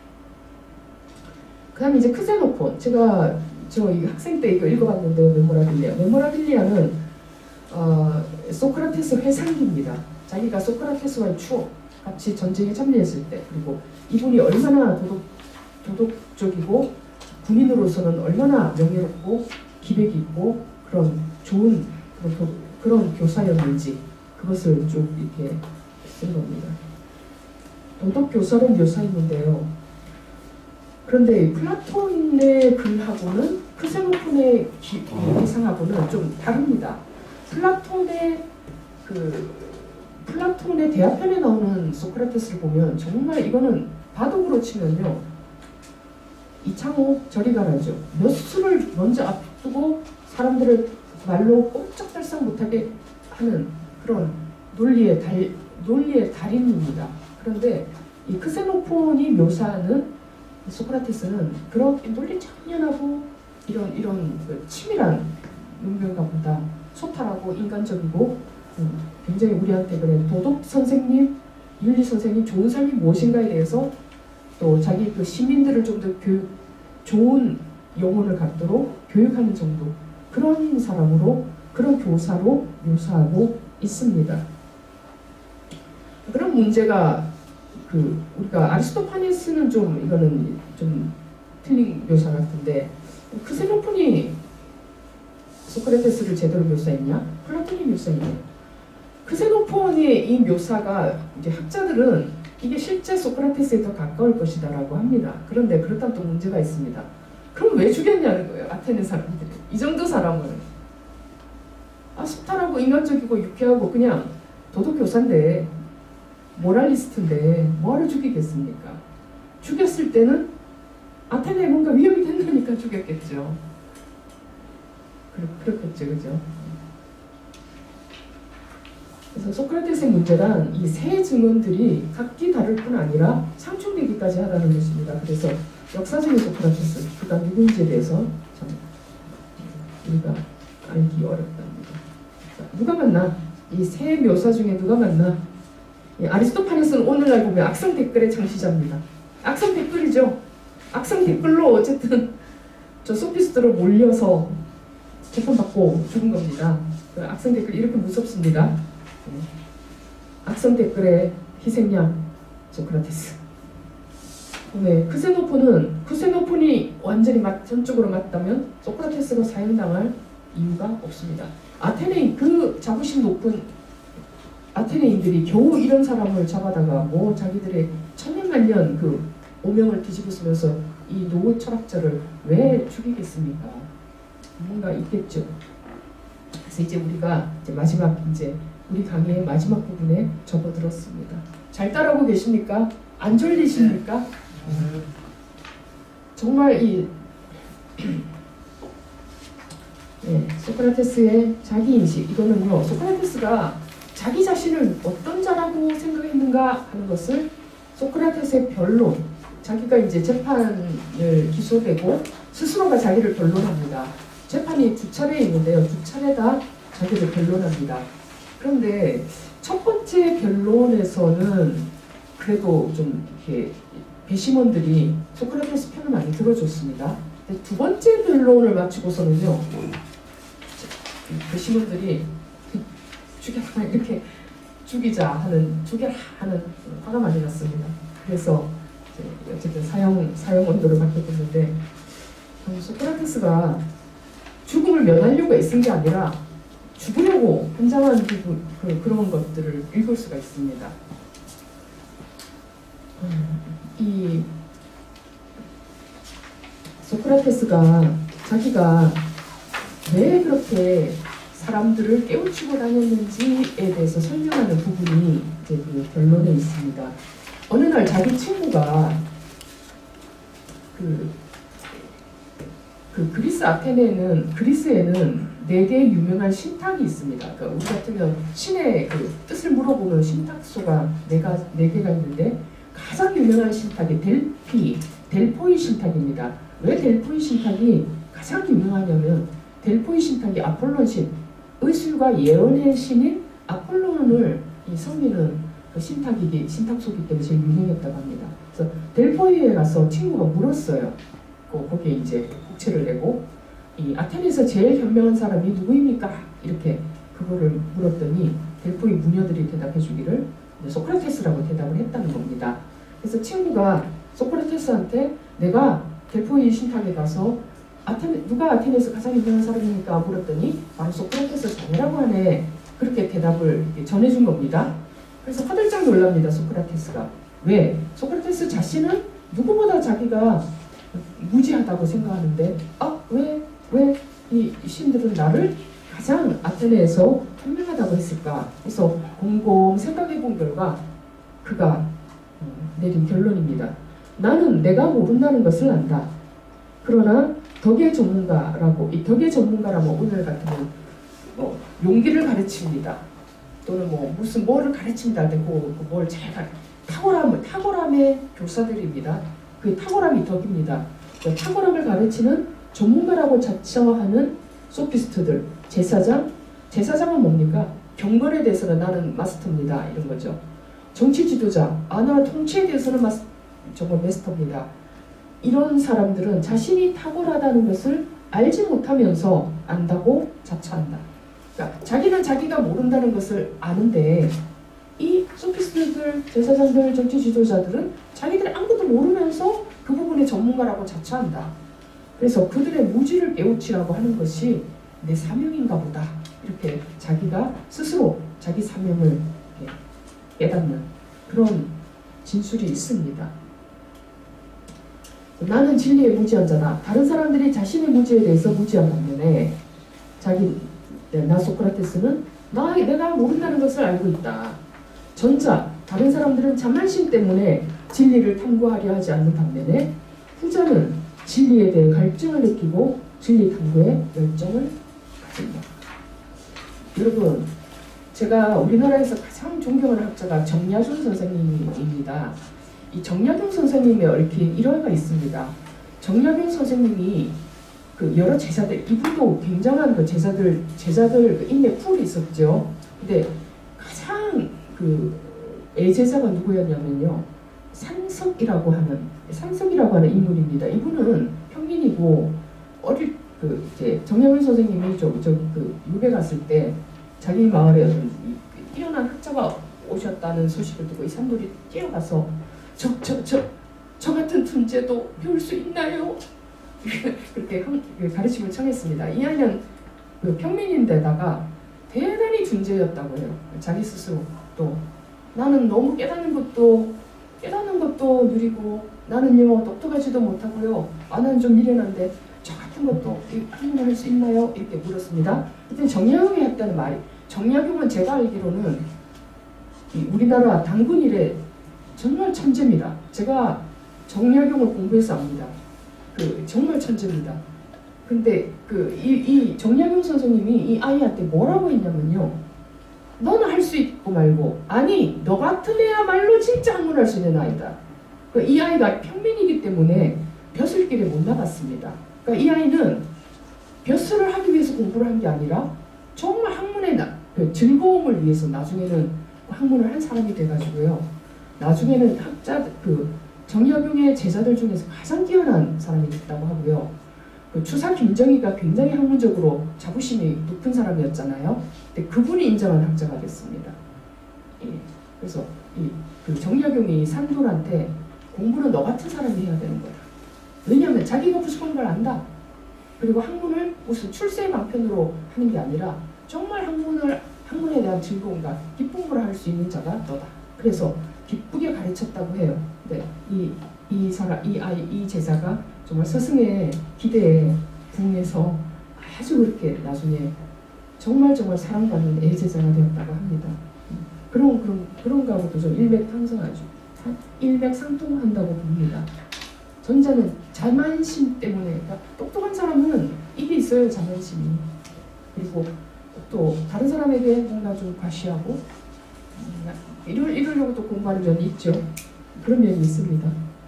그 다음에 이제 크세노폰. 제가 저 학생 때 이거 읽어봤는데, 메모라빌리아. 메모라빌리아는 어, 소크라테스 회상기입니다. 자기가 소크라테스와의 추억, 같이 전쟁에 참여했을 때, 그리고 이분이 얼마나 도덕, 도덕적이고 군인으로서는 얼마나 명예롭고 기백이 있고 그런 좋은 그런, 교, 그런 교사였는지 그것을 쭉 이렇게 쓴 겁니다. 도덕교사로 묘사했는데요. 그런데 플라톤의 글하고는 크세노폰의 회상하고는 좀 다릅니다. 플라톤의 그 플라톤의 대화편에 나오는 소크라테스를 보면 정말 이거는 바둑으로 치면요, 이창호 저리 가라죠. 몇 수를 먼저 앞두고 사람들을 말로 꼼짝달싹 못하게 하는 그런 논리의 달 논리의 달인입니다. 그런데 이 크세노폰이 묘사하는 소크라테스는 그렇게 논리 청년하고 이런 이런 그 치밀한 문명가보다 소탈하고 인간적이고 음, 굉장히 우리한테 그래 도덕 선생님, 윤리 선생님, 좋은 삶이 무엇인가에 대해서 또 자기 그 시민들을 좀 더 교육, 좋은 영혼을 갖도록 교육하는 정도 그런 사람으로 그런 교사로 묘사하고 있습니다. 그런 문제가 그 우리가 아리스토파네스는 좀 이거는 좀 틀린 묘사 같은데 크세노폰이 소크라테스를 제대로 묘사했냐? 플라톤이 묘사했냐? 크세노폰의 이 묘사가 이제 학자들은 이게 실제 소크라테스에 더 가까울 것이다라고 합니다. 그런데 그렇다면 또 문제가 있습니다. 그럼 왜 죽였냐는 거예요, 아테네 사람들이. 이 정도 사람을. 아, 소탈하고 인간적이고 유쾌하고 그냥 도덕교사인데 모랄리스트인데 뭐하러 죽이겠습니까? 죽였을 때는 아테네에 뭔가 위협이 된다니까 죽였겠죠. 그렇겠죠, 그죠? 그래서 소크라테스의 문제란 이 세 증언들이 각기 다를 뿐 아니라 상충되기까지 하다는 것입니다. 그래서 역사적인 소크라테스, 그가 누구인지에 대해서 참 우리가 알기 어렵답니다. 자, 누가 맞나? 이 세 묘사 중에 누가 맞나? 예, 아리스토파네스는 오늘날 보면 악성 댓글의 창시자입니다. 악성 댓글이죠. 악성 댓글로 어쨌든 저 소피스트로 몰려서 재판받고 죽은 겁니다. 그 악성 댓글 이렇게 무섭습니다. 네. 악성 댓글의 희생양 소크라테스. 네, 크세노폰은 크세노폰이 완전히 맞, 전적으로 맞다면 소크라테스가 사형당할 이유가 없습니다. 아테네인 그 자부심 높은 아테네인들이 겨우 이런 사람을 잡아다가 뭐 자기들의 천년만년 그 오명을 뒤집어 쓰면서 이 노후 철학자를 왜 죽이겠습니까? 뭔가 있겠죠. 그래서 이제 우리가 이제 마지막 이제 우리 강의의 마지막 부분에 접어들었습니다. 잘 따라오고 계십니까? 안 졸리십니까? 네. 정말 이 네, 소크라테스의 자기인식, 이거는요, 소크라테스가 자기 자신을 어떤 자라고 생각했는가 하는 것을 소크라테스의 변론, 자기가 이제 재판을 기소되고 스스로가 자기를 변론합니다. 재판이 두 차례 있는데요, 두 차례 다 자기를 변론합니다. 그런데 첫 번째 변론에서는 그래도 좀 이렇게 배심원들이 소크라테스 편을 많이 들어줬습니다. 두 번째 변론을 마치고서는요, 배심원들이 죽여라 이렇게 죽이자 하는 죽여라 하는 화가 많이 났습니다. 그래서 이제 어쨌든 사형 사형 원도를 받게 됐는데 소크라테스가 죽음을 면하려고 애쓴 게 아니라 죽으려고 한장한 그, 그, 그런 것들을 읽을 수가 있습니다. 이 소크라테스가 자기가 왜 그렇게 사람들을 깨우치고 다녔는지에 대해서 설명하는 부분이 이제 그 변론에 있습니다. 어느 날 자기 친구가 그, 그 그리스 아테네는 그리스에는 네 개의 유명한 신탁이 있습니다. 그러니까 우리 같으면 신의 그 뜻을 물어보면 신탁소가 네, 가, 네 개가 있는데 가장 유명한 신탁이 델피, 델포이 신탁입니다. 왜 델포이 신탁이 가장 유명하냐면 델포이 신탁이 아폴론 신, 의술과 예언의 신인 아폴론을 이 섬기는 그 신탁이기, 신탁소기 때문에 제일 유명했다고 합니다. 그래서 델포이에 가서 친구가 물었어요. 그 거기에 이제 국채를 내고 이 아테네에서 제일 현명한 사람이 누구입니까? 이렇게 그거를 물었더니 델포이 무녀들이 대답해 주기를 소크라테스라고 대답을 했다는 겁니다. 그래서 친구가 소크라테스한테 내가 델포이 신탁에 가서 아테네, 누가 아테네에서 가장 유명한 사람입니까? 물었더니 바로 소크라테스 자매라고 하네. 그렇게 대답을 전해준 겁니다. 그래서 화들짝 놀랍니다. 소크라테스가. 왜? 소크라테스 자신은 누구보다 자기가 무지하다고 생각하는데 아, 왜? 왜 이 신들은 나를 가장 아테네에서 현명하다고 했을까? 그래서 곰곰 생각해 본 결과 그가 내린 결론입니다. 나는 내가 모른다는 것을 안다. 그러나 덕의 전문가라고, 이 덕의 전문가라면 오늘 같으면 뭐 용기를 가르칩니다. 또는 뭐 무슨 뭐를 가르친다 되고 뭘 잘 가르 탁월함, 탁월함의 교사들입니다. 그 탁월함이 덕입니다. 그 탁월함을 가르치는 전문가라고 자처하는 소피스트들, 제사장, 제사장은 뭡니까? 경건에 대해서는 나는 마스터입니다. 이런 거죠. 정치 지도자, 아, 나 통치에 대해서는 마스, 정말 마스터입니다. 이런 사람들은 자신이 탁월하다는 것을 알지 못하면서 안다고 자처한다. 그러니까 자기는 자기가 모른다는 것을 아는데 이 소피스트들, 제사장들, 정치 지도자들은 자기들이 아무것도 모르면서 그 부분의 전문가라고 자처한다. 그래서 그들의 무지를 깨우치라고 하는 것이 내 사명인가 보다. 이렇게 자기가 스스로 자기 사명을 깨닫는 그런 진술이 있습니다. 나는 진리에 무지한 자다. 다른 사람들이 자신의 무지에 대해서 무지한 반면에 자기, 나 소크라테스는 나, 내가 모른다는 것을 알고 있다. 전자, 다른 사람들은 자만심 때문에 진리를 탐구하려 하지 않는 반면에 후자는 진리에 대해 갈증을 느끼고 진리 탐구에 열정을 가진다. 여러분, 제가 우리나라에서 가장 존경하는 학자가 정약용 선생님입니다. 이 정약용 선생님의 얽힌 일화가 있습니다. 정약용 선생님이 그 여러 제자들, 이분도 굉장한 그 제자들, 제자들 그 인맥 풀이 있었죠. 근데 가장 그 애제자가 누구였냐면요. 상석이라고 하는, 상석이라고 하는 인물입니다. 이분은 평민이고, 어릴, 그, 이제 정약용 선생님이 저, 저, 그, 유배 갔을 때 자기 마을에 뛰어난 학자가 오셨다는 소식을 듣고 이 산돌이 뛰어가서 저, 저, 저, 저 같은 둔재도 배울 수 있나요? 그렇게 가르침을 청했습니다. 이 아이는 그 평민인데다가 대단히 둔재였다고 해요. 자기 스스로. 또 나는 너무 깨닫는 것도 깨닫는 것도 느리고 나는요 똑똑하지도 못하고요. 나는 좀 미련한데 저 같은 것도 한번 할 수 있나요? 이렇게 물었습니다. 그때 정약용이 했다는 말이, 정약용은 제가 알기로는 우리나라 당군 일에 정말 천재입니다. 제가 정약용을 공부해서 압니다. 그 정말 천재입니다. 근데 그 이 이 정약용 선생님이 이 아이한테 뭐라고 했냐면요. 너는 할 수 있고 말고, 아니 너 같은 애야말로 진짜 학문할 수 있는 아이다. 그러니까 이 아이가 평민이기 때문에 벼슬길에 못 나갔습니다. 그러니까 이 아이는 벼슬을 하기 위해서 공부를 한 게 아니라 정말 학문의 나, 그 즐거움을 위해서 나중에는 학문을 한 사람이 돼가지고요. 나중에는 학자, 그 정약용의 제자들 중에서 가장 뛰어난 사람이 됐다고 하고요. 그 추사 김정희가 굉장히 학문적으로 자부심이 높은 사람이었잖아요. 근데 그분이 인정한 학자가 됐습니다. 예. 그래서 이 그 정약용이 산돌한테 공부는 너 같은 사람이 해야 되는 거야. 왜냐하면 자기가 부족한 걸 안다. 그리고 학문을 무슨 출세 방편으로 하는 게 아니라 정말 학문을 학문에 대한 즐거움과 기쁨으로 할 수 있는 자가 너다. 그래서 기쁘게 가르쳤다고 해요. 네, 이, 이 사람, 이 아이, 이 제자가 정말 스승의 기대에 부응해서 아주 그렇게 나중에 정말 정말 사랑받는 애제자가 되었다고 합니다. 그런 그런 그런 거하고도 좀 일맥상통하죠. 일맥상통한다고 봅니다. 전자는 자만심 때문에, 그러니까 똑똑한 사람은 이게 있어요, 자만심이. 그리고 또 다른 사람에게 뭔가 좀 과시하고 이럴, 이러려고 또 공부하는 면이 있죠. 그런 면이 있습니다.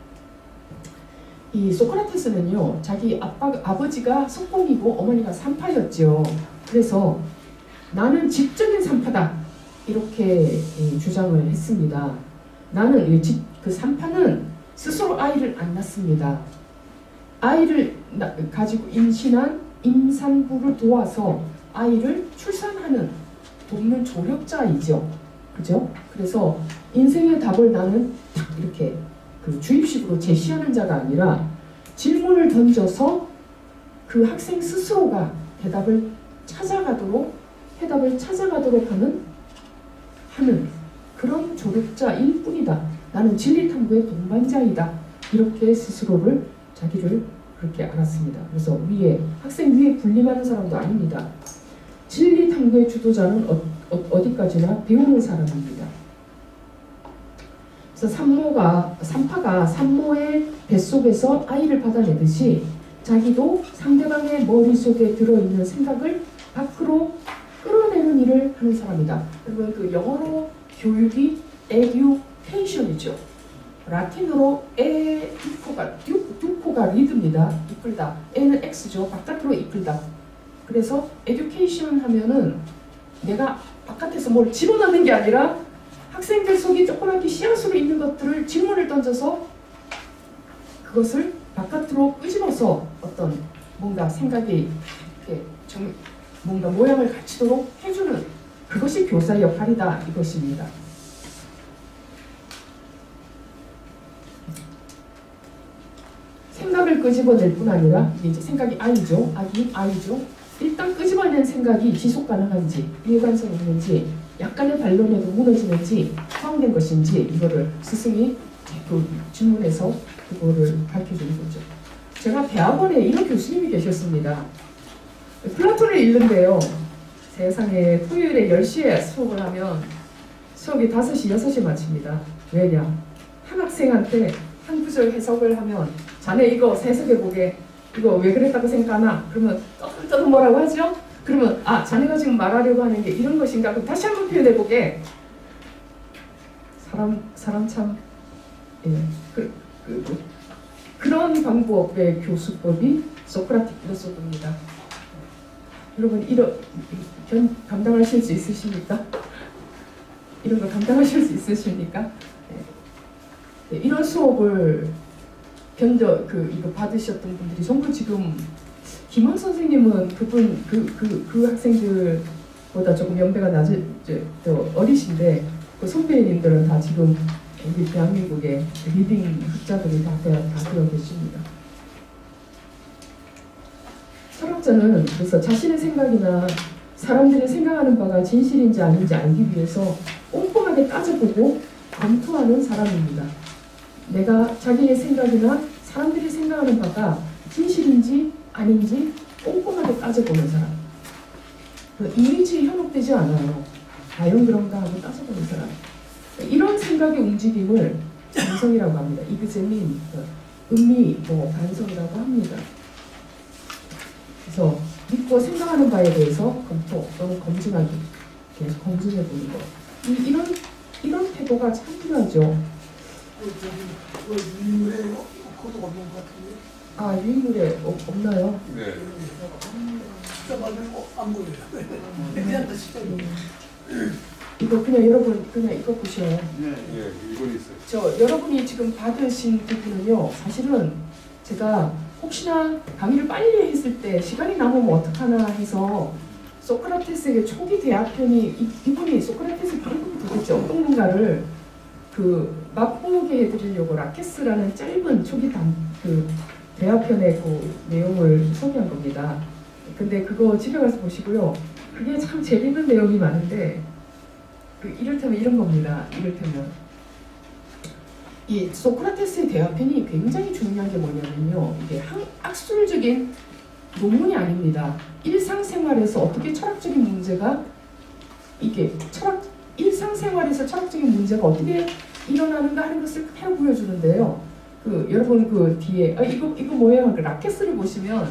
이 소크라테스는요, 자기 아빠, 아버지가 석공이고 어머니가 산파였죠. 그래서 나는 지적인 산파다 이렇게 주장을 했습니다. 나는 그 산파는 스스로 아이를 안 낳습니다. 아이를 가지고 임신한 임산부를 도와서 아이를 출산하는 돕는 조력자이죠. 그죠? 그래서 인생의 답을 나는 딱 이렇게 그 주입식으로 제시하는 자가 아니라 질문을 던져서 그 학생 스스로가 대답을 찾아가도록 해답을 찾아가도록 하는 하는 그런 조력자일 뿐이다. 나는 진리 탐구의 동반자이다. 이렇게 스스로를 자기를 그렇게 알았습니다. 그래서 위에 학생 위에 군림하는 사람도 아닙니다. 진리 탐구의 주도자는 어, 어, 어디까지나 배우는 사람입니다. 그래서 산모가 산파가 산모의 뱃속에서 아이를 받아내듯이 자기도 상대방의 머릿속에 들어있는 생각을 밖으로 끌어내는 일을 하는 사람이다. 여러분 그 영어로 교육이 education이죠. 라틴어로 에듀코가 듀코가 리드입니다. 이끌다. 에는 X죠. 바깥으로 이끌다. 그래서 education 하면은 내가 바깥에서 뭘 집어넣는 게 아니라 학생들 속에 조그맣게 씨앗으로 있는 것들을 질문을 던져서 그것을 바깥으로 끄집어서 어떤 뭔가 생각이 이렇게 좀 뭔가 모양을 갖추도록 해주는 그것이 교사의 역할이다 이것입니다. 생각을 끄집어낼 뿐 아니라 이제 생각이 아이죠. 아기 아이죠. 일단 끄집어낸 생각이 지속 가능한지 일관성 있는지 약간의 반론에도 무너지는지 포함된 것인지 이거를 스승이 그 질문해서 그거를 밝혀주는 거죠. 제가 대학원에 이런 교수님이 계셨습니다. 플라톤을 읽는데요. 세상에 토요일에 열 시에 수업을 하면 수업이 다섯 시, 여섯 시에 마칩니다. 왜냐? 한 학생한테 한 구절 해석을 하면 자네 이거 해석해보게 이거 왜 그랬다고 생각하나? 그러면 떠들떠들 뭐라고 하죠? 그러면 아 자네가 지금 말하려고 하는 게 이런 것인가? 그럼 다시 한번 표현해보게. 사람 사람 참 예, 그, 그, 그, 그런 방법의 교수법이 소크라틱 필로소피입니다. 여러분 이런 견, 감당하실 수 있으십니까? 이런 거 감당하실 수 있으십니까? 네. 네, 이런 수업을 견뎌 그 이거 받으셨던 분들이 전부 지금 김원 선생님은 그분 그 그 그 학생들보다 조금 연배가 낮은 또 어리신데 그 선배님들은 다 지금 우리 대한민국의 리딩 학자들이 다, 다, 다 되어 계십니다. 철학자는 그래서 자신의 생각이나 사람들이 생각하는 바가 진실인지 아닌지 알기 위해서 꼼꼼하게 따져보고 검토하는 사람입니다. 내가 자기의 생각이나 사람들이 생각하는 바가 진실인지 아닌지 꼼꼼하게 따져보는 사람. 이미지에 현혹되지 않아요. 과연 그런가 하고 따져보는 사람. 이런 생각의 움직임을 반성이라고 합니다. 이그제민, 음미, 뭐 반성이라고 합니다. 그래서 믿고 생각하는 바에 대해서 검토 또는 검증하기, 계속 검증해보는 것. 이, 이런 이런 태도가 참 필요하죠. 그 저기 그 유인물에 코드가 없는 것 같은데. 아 유인물에 어, 없나요? 네. 진짜 맞는 거안 보여요. 그냥 다 시작이. 이거 그냥 여러분 그냥 이거 보셔요. 네, 예, 이건 있어요. 저 여러분이 지금 받으신 부분은요. 사실은 제가 혹시나 강의를 빨리 했을 때 시간이 남으면 어떡하나 해서 소크라테스의 초기 대화편이 이, 이분이 소크라테스 그런 도대체 어떤 건가를 그 맛보게 해드리려고 라케스라는 짧은 초기 단, 그 대화편의 그 내용을 소개한 겁니다. 근데 그거 집에 가서 보시고요. 그게 참 재밌는 내용이 많은데 그 이를테면 이런 겁니다. 이를테면 이 소크라테스의 대화편이 굉장히 중요한 게 뭐냐면요. 이게 학술적인 논문이 아닙니다. 일상생활에서 어떻게 철학적인 문제가 이게 철학 일상생활에서 철학적인 문제가 어떻게 일어나는가 하는 것을 그대로 보여주는데요. 그 여러분 그 뒤에 아, 이거 이거 뭐예요? 그 라케스를 보시면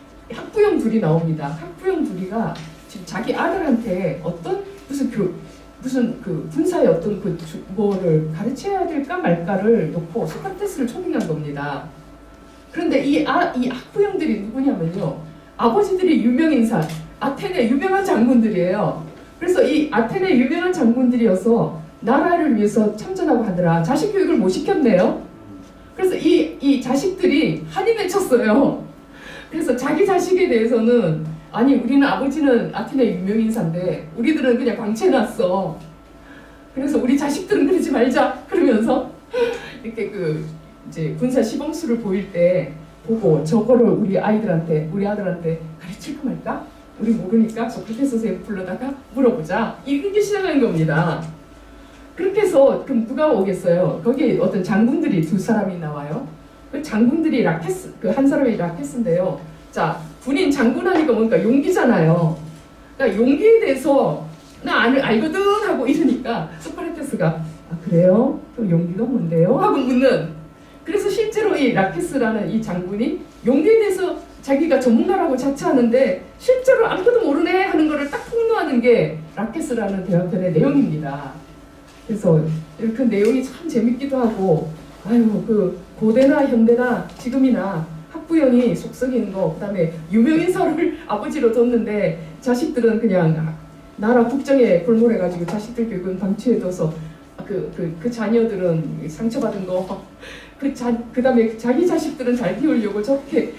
학부형 둘이 나옵니다. 학부형 둘이가 지금 자기 아들한테 어떤 무슨 교 무슨 그 군사의 어떤 그 주, 뭐를 가르쳐야 될까 말까를 놓고 소크라테스를 초빙한 겁니다. 그런데 이, 아, 이 학부형들이 누구냐면요. 아버지들이 유명 인사, 아테네 유명한 장군들이에요. 그래서 이 아테네 유명한 장군들이어서 나라를 위해서 참전하고 하더라. 자식 교육을 못 시켰네요. 그래서 이, 이 자식들이 한이 맺혔어요. 그래서 자기 자식에 대해서는 아니 우리는 아버지는 아테네 유명 인사인데 우리들은 그냥 방치해놨어. 그래서 우리 자식들은 그러지 말자. 그러면서 이렇게 그 이제 군사 시범수를 보일 때 보고 저거를 우리 아이들한테 우리 아들한테 가르칠까 말까? 우리 모르니까 소크라테스 선생님 불러다가 물어보자. 이렇게 시작한 겁니다. 그렇게 해서 그럼 누가 오겠어요? 거기 어떤 장군들이 두 사람이 나와요. 그 장군들이 라케스, 그 한 사람이 라케스인데요. 자, 군인 장군 하니까 뭔가 용기잖아요. 그러니까 용기에 대해서 나 알, 알거든 하고 이러니까 소크라테스가 아 그래요? 그럼 용기가 뭔데요? 하고 묻는. 그래서 실제로 이 라케스라는 이 장군이 용기에 대해서 자기가 전문가라고 자처하는데 실제로 아무것도 모르네 하는 거를 딱 폭로하는 게 라케스라는 대화편의 내용입니다. 그래서 그 내용이 참 재밌기도 하고 아유 그 고대나 현대나 지금이나 학부형이 속썩이는 거 그다음에 유명인사를 아버지로 뒀는데 자식들은 그냥 나라 국정에 골몰해가지고 자식들 교육은 방치해둬서 그, 그, 그 자녀들은 상처받은 거 그 자, 그 다음에 자기 자식들은 잘 키우려고 저렇게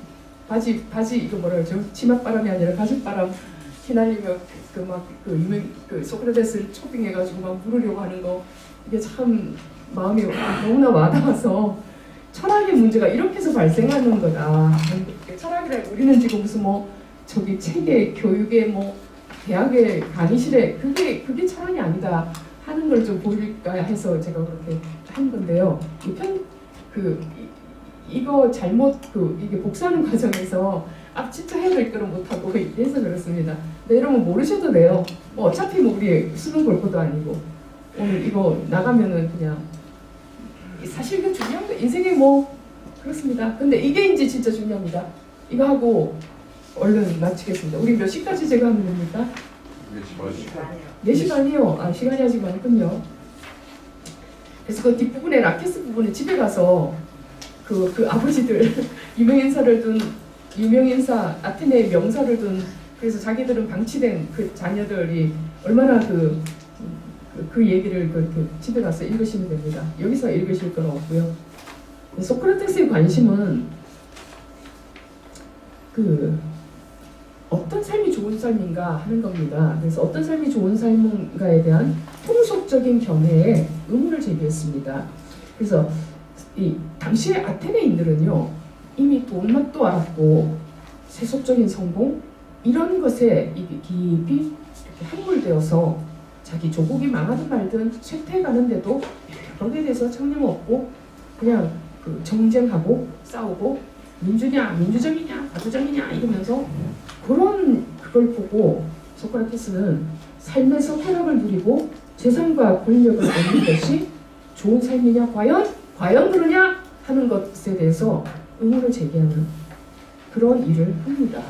바지, 바지, 이거 뭐라 그러죠? 치맛바람이 아니라 가죽바람 휘날리며 그 막 그 유명, 그 소크라테스를 초빙해가지고 막 물으려고 하는 거 이게 참 마음이 너무나 와닿아서 철학의 문제가 이렇게 해서 발생하는 거다. 철학이라 우리는 지금 무슨 뭐 저기 책에 교육에 뭐 대학의 강의실에 그게 그게 철학이 아니다 하는 걸 좀 보일까 해서 제가 그렇게 한 건데요. 이 편 그 이거 잘못 그 이게 복사하는 과정에서 아 진짜 해야 될 거를 못하고 이래서 그렇습니다. 근데 여러분 모르셔도 돼요. 뭐 어차피 뭐 우리 수능 볼 것도 아니고 오늘 이거 나가면은 그냥 사실 그 중요한 거 인생에 뭐 그렇습니다. 근데 이게 이제 진짜 중요합니다. 이거 하고 얼른 마치겠습니다. 우리 몇 시까지 제가 하면 됩니까? 네 시간이요. 아 시간이 아직 많군요. 그래서 그 뒷부분에 라케스 부분에 집에 가서 그, 그 아버지들 유명인사를 둔 유명인사 아테네 명사를 둔 그래서 자기들은 방치된 그 자녀들이 얼마나 그, 그, 그 얘기를 그, 그 집에 가서 읽으시면 됩니다. 여기서 읽으실 건 없고요. 소크라테스의 관심은 그 어떤 삶이 좋은 삶인가 하는 겁니다. 그래서 어떤 삶이 좋은 삶인가에 대한 풍속적인 견해에 의문을 제기했습니다. 그래서 이 당시의 아테네인들은요 이미 돈맛도 알았고 세속적인 성공 이런 것에 깊이 함몰되어서 자기 조국이 망하든 말든 쇠퇴해가는데도 거기에 대해서 창념없고 그냥 그 정쟁하고 싸우고 민주냐 민주적이냐 가부적이냐 이러면서 그런 그걸 보고 소크라테스는 삶에서 쾌락을 누리고 재산과 권력을 얻는 것이 좋은 삶이냐 과연? 과연 그러냐? 하는 것에 대해서 의문을 제기하는 그런 일을 합니다.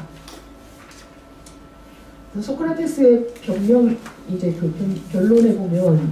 소크라테스의 변명 이제 그 변론에 보면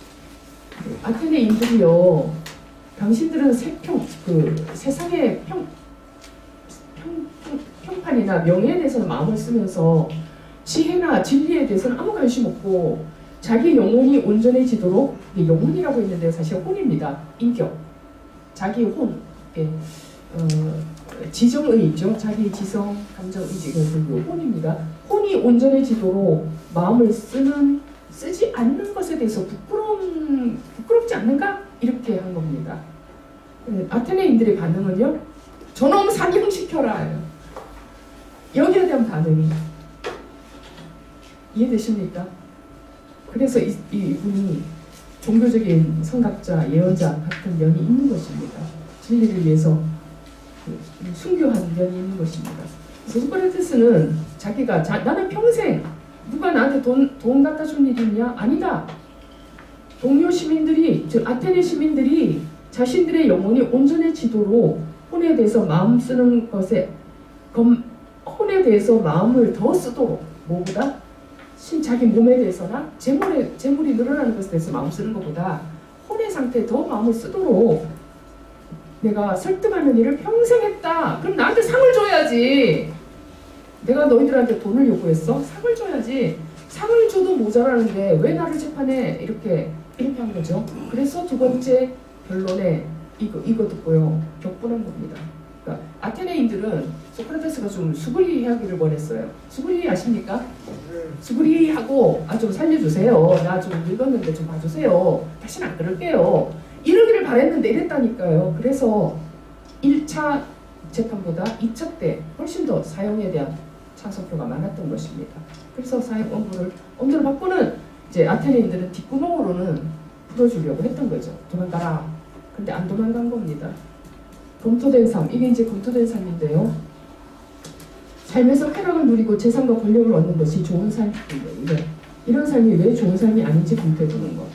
아테네인들이요 당신들은 세평 그 세상의 평 평, 평, 평판이나 명예에 대해서는 마음을 쓰면서 지혜나 진리에 대해서는 아무 관심 없고 자기 영혼이 온전해지도록 영혼이라고 했는데 사실 혼입니다. 인격, 자기 혼, 예. 어, 지정의 있죠. 자기 지성, 감정, 의지, 그 혼입니다. 혼이 온전해지도록 마음을 쓰는 쓰지 않는 것에 대해서 부끄러움 부끄럽지 않는가 이렇게 한 겁니다. 아테네인들의 반응은요. 저놈 사형시켜라. 여기에 대한 반응이 이해되십니까? 그래서 이, 이분이 종교적인 선각자, 예언자 같은 면이 있는 것입니다. 진리를 위해서 순교한 면이 있는 것입니다. 소크라테스는 자기가 자, 나는 평생 누가 나한테 돈, 돈 갖다 준 일이 있냐? 아니다. 동료 시민들이, 즉 아테네 시민들이 자신들의 영혼이 온전해지도록 혼에 대해서 마음 쓰는 것에 검, 혼에 대해서 마음을 더 쓰도록 뭐보다 신 자기 몸에 대해서나 재물에, 재물이 늘어나는 것에 대해서 마음 쓰는 것보다 혼의 상태에 더 마음을 쓰도록 내가 설득하는 일을 평생 했다. 그럼 나한테 상을 줘야지. 내가 너희들한테 돈을 요구했어? 상을 줘야지. 상을 줘도 모자라는데 왜 나를 재판에 이렇게 이렇게 한 거죠. 그래서 두 번째 변론에 이거, 이거 듣고요. 격분한 겁니다. 그러니까 아테네인들은 소크라테스가 좀 수그리 하기를 원했어요. 수그리 아십니까? 수그리하고 아 좀 살려주세요. 나 좀 늙었는데 좀 봐주세요. 다시는 안 그럴게요. 이러기를 바랬는데 이랬다니까요. 그래서 일 차 재판보다 이 차 때 훨씬 더 사형에 대한 찬성표가 많았던 것입니다. 그래서 사형 엄부를 엄두를 받고는 이제 아테네인들은 뒷구멍으로는 풀어주려고 했던 거죠. 도망가라. 근데 안 도망간 겁니다. 검토된 삶, 이게 이제 검토된 삶인데요. 삶에서 쾌락을 누리고 재산과 권력을 얻는 것이 좋은 삶인데 이런 삶이 왜 좋은 삶이 아닌지 검토해보는 것.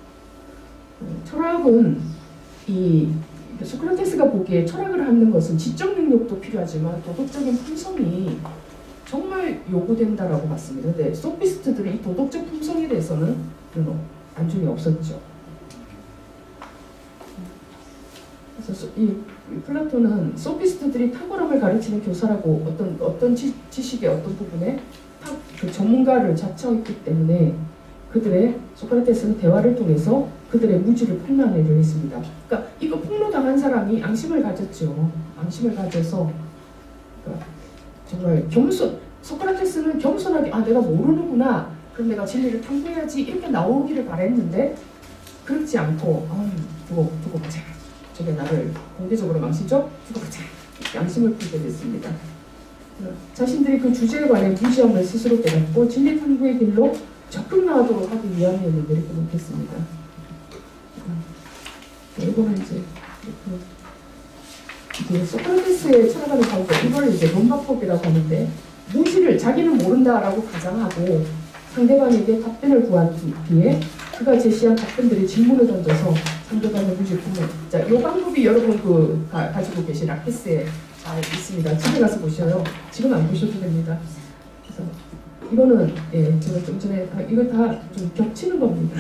철학은 이 소크라테스가 보기에 철학을 하는 것은 지적 능력도 필요하지만 도덕적인 품성이 정말 요구된다라고 봤습니다. 근데 소피스트들은 이 도덕적 품성에 대해서는 별로 안중이 없었죠. 그래서 이 플라톤은 소피스트들이 탁월함을 가르치는 교사라고 어떤 어떤 지, 지식의 어떤 부분에 탁, 그 전문가를 자처했기 때문에 그들의 소크라테스는 대화를 통해서 그들의 무지를 폭로하기를 했습니다. 그러니까 이거 폭로당한 사람이 앙심을 가졌죠. 앙심을 가져서 그러니까 정말 겸손. 소크라테스는 겸손하게 아 내가 모르는구나. 그럼 내가 진리를 탐구해야지 이렇게 나오기를 바랬는데 그렇지 않고 아, 두고 두고 보자. 저게 나를 공개적으로 망치죠? 두고 보자. 양심을 풀게 됐습니다. 자신들이 그 주제에 관해 무지함을 스스로 깨닫고 진리 탐구의 길로 적극 나가도록 하기 위함이었는데 이렇게 놓겠습니다. 이거는 이제 이게 소크라테스의 철학하는 방법, 이걸 이제 논박법이라고 하는데 무지를 자기는 모른다라고 가정하고 상대방에게 답변을 구한 뒤에 그가 제시한 답변들이 질문을 던져서 상대방의 무지를 풀는. 자, 이 방법이 여러분 그 가, 가지고 계신 라켓스에 아, 있습니다. 집에 가서 보셔요. 지금 안 보셔도 됩니다. 그래서 이거는 예, 제가 좀 전에 아, 이거 다 좀 겹치는 겁니다.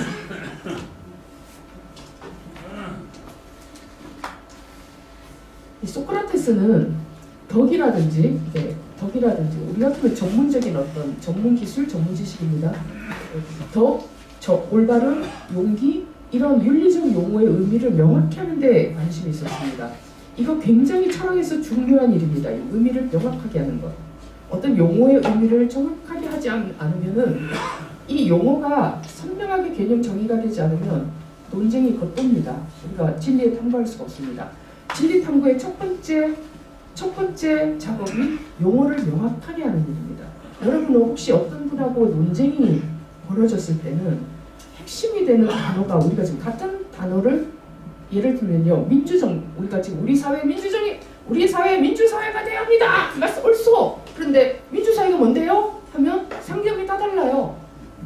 이 소크라테스는 덕이라든지 예, 덕이라든지 우리 같으면 전문적인 어떤 전문 기술, 전문 지식입니다. 덕, 저, 올바름, 용기 이런 윤리적 용어의 의미를 명확히 하는 데 관심이 있었습니다. 이거 굉장히 철학에서 중요한 일입니다. 이 의미를 명확하게 하는 것. 어떤 용어의 의미를 정확하게 하지 않, 않으면은 이 용어가 선명하게 개념 정의가 되지 않으면 논쟁이 겉돕니다. 우리가 진리에 탐구할 수가 없습니다. 진리 탐구의 첫 번째 첫 번째 작업이 용어를 명확하게 하는 일입니다. 여러분은 혹시 어떤 분하고 논쟁이 벌어졌을 때는 핵심이 되는 단어가 우리가 지금 같은 단어를 예를 들면요, 민주정, 우리가 지금 우리 사회 민주정이 우리 사회 민주사회가 돼야 합니다. 맞 옳소. 그런데 민주사회가 뭔데요? 하면 상경이 다 달라요.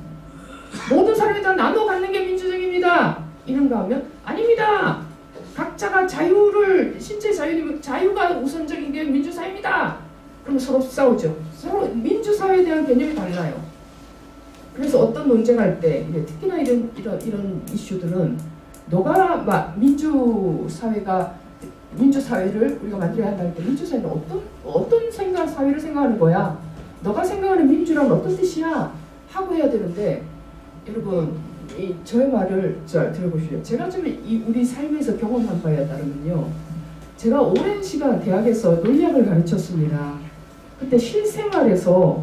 모든 사람이 다 나눠 갖는 게 민주정입니다. 이런가 하면 아닙니다. 각자가 자유를 신체 자유 자유가 우선적인 게 민주사회입니다. 그럼 서로 싸우죠. 서로 민주사회에 대한 개념이 달라요. 그래서 어떤 논쟁할 때 특히나 이런 이런 이런 이슈들은 너가 막 민주사회가 민주사회를 우리가 만들어야 한다 할 때 민주사회는 어떤 어떤 생각 사회를 생각하는 거야? 너가 생각하는 민주란 어떤 뜻이야? 하고 해야 되는데 여러분 이 저의 말을 잘 들어보시죠. 제가 좀 이 우리 삶에서 경험한 바에 따르면요, 제가 오랜 시간 대학에서 논리학을 가르쳤습니다. 그때 실생활에서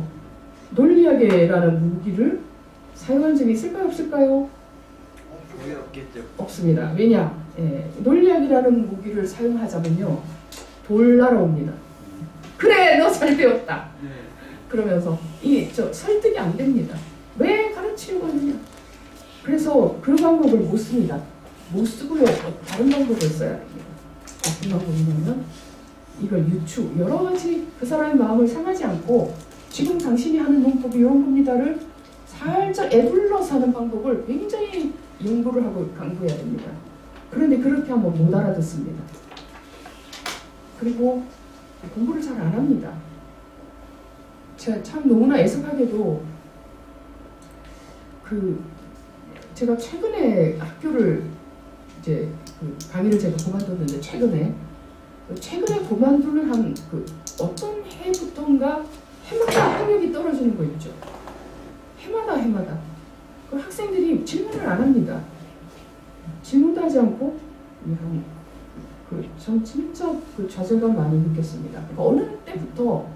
논리학이라는 무기를 사용한 적이 있을까요, 없을까요? 없겠죠. 없습니다. 왜냐? 예, 논리학이라는 무기를 사용하자면요, 돌 날아옵니다. 그래, 너 잘 배웠다. 네. 그러면서 이 저 설득이 안 됩니다. 왜 가르치려고 하느냐? 그래서 그 방법을 못 씁니다. 못 쓰고요, 다른 방법을 써야 합니다. 어떤 방법이냐면 이걸 유추, 여러 가지 그 사람의 마음을 상하지 않고 지금 당신이 하는 논법이 이런 겁니다를 살짝 애둘러서 하는 방법을 굉장히 연구를 하고 강구해야 됩니다. 그런데 그렇게 하면 못 알아듣습니다. 그리고 공부를 잘 안 합니다. 제가 참 너무나 애석하게도 그 제가 최근에 학교를 이제 그 강의를 제가 그만뒀는데 최근에 최근에 그만두는 한 그 어떤 해부터인가 해마다 학력이 떨어지는 거 있죠. 해마다 해마다 그 학생들이 질문을 안 합니다. 질문도 하지 않고 그냥 그전 진짜 그 좌절감 많이 느꼈습니다. 그러니까 어느 때부터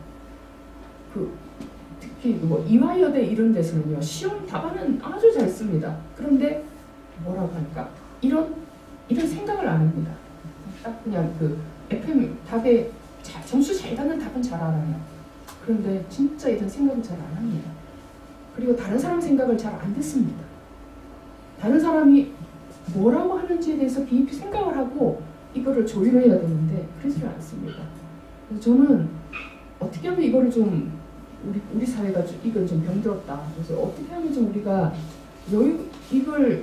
그 특히 뭐 이화여대 이런 데서는요 시험 답안은 아주 잘 씁니다. 그런데 뭐라고 할까 이런 이런 생각을 안 합니다. 딱 그냥 그 에프엠 답에 자, 점수 잘 받는 답은 잘 알아요. 그런데 진짜 이런 생각을 잘 안 합니다. 그리고 다른 사람 생각을 잘 안 듣습니다. 다른 사람이 뭐라고 하는지에 대해서 깊이 생각을 하고 이거를 조율해야 되는데 그러지 않습니다. 그래서 저는 어떻게 하면 이거를 좀 우리 우리 사회가 좀 이건 좀 병들었다. 그래서 어떻게 하면 좀 우리가 여유 이걸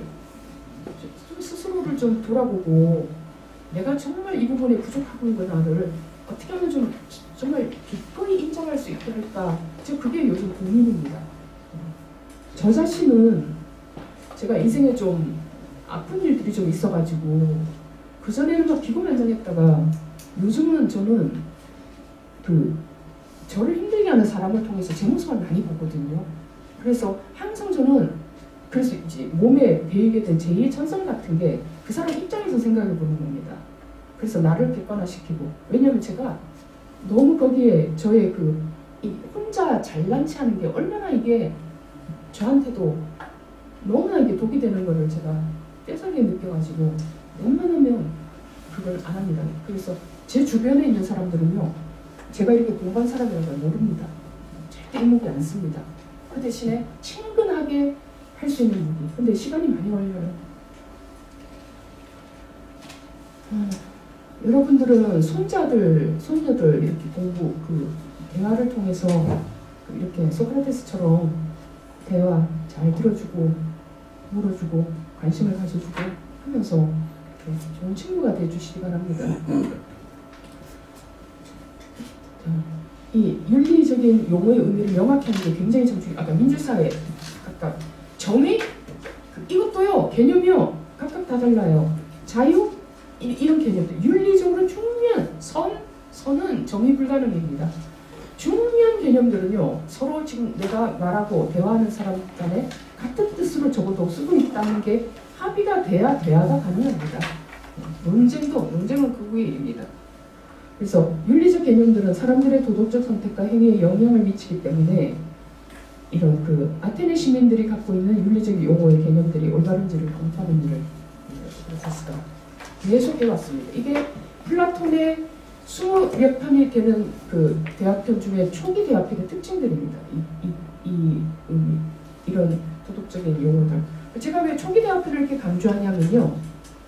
좀 스스로를 좀 돌아보고 내가 정말 이 부분에 부족하구나를 어떻게 하면 좀 정말 기꺼이 인정할 수 있게 할까? 저 그게 요즘 고민입니다. 저 자신은 제가 인생에 좀 아픈 일들이 좀 있어가지고 그 전에는 막 기고만장했다가 요즘은 저는 그 저를 힘들게 하는 사람을 통해서 제 모습을 많이 보거든요. 그래서 항상 저는 그래서 이제 몸에 배이게 된 제이의 천성 같은 게 그 사람 입장에서 생각해 보는 겁니다. 그래서 나를 객관화시키고 왜냐하면 제가 너무 거기에 저의 그 이 혼자 잘난 체 하는 게 얼마나 이게 저한테도 너무나 이게 독이 되는 거를 제가 떼서게 느껴가지고 웬만하면 그걸 안 합니다. 그래서 제 주변에 있는 사람들은요 제가 이렇게 공부한 사람이라는 걸 모릅니다. 절대 이목이 안 씁니다. 그 대신에 친근하게 할 수 있는 무기. 근데 시간이 많이 걸려요. 음, 여러분들은 손자들, 손녀들 이렇게 공부, 그 대화를 통해서 이렇게 소크라테스처럼 대화 잘 들어주고 물어주고 관심을 가져주고 하면서 이렇게 좋은 친구가 돼주시기 바랍니다. 이 윤리적인 용어의 의미를 명확히 하는 게 굉장히 참 중요해요. 아까 민주사회 각각 정의 이것도요 개념이요 각각 다 달라요. 자유 이, 이런 개념들 윤리적으로 중요한 선 선은 정의 불가능입니다. 중요한 개념들은요 서로 지금 내가 말하고 대화하는 사람 간에 같은 뜻으로 적어도 쓰고 있다는 게 합의가 돼야 대화가 가능합니다. 논쟁도 논쟁은 그거의 일입니다. 그래서 윤리적 개념들은 사람들의 도덕적 선택과 행위에 영향을 미치기 때문에 이런 그 아테네 시민들이 갖고 있는 윤리적 용어의 개념들이 올바른지를 검토하는 일을 프로세스가 계속 해왔습니다. 이게 플라톤의 수백 편이 되는 그 대화편 중에 초기 대화편의 특징들입니다. 이, 이, 이 의미, 이런 도덕적인 용어들. 제가 왜 초기 대화편을 이렇게 강조하냐면요.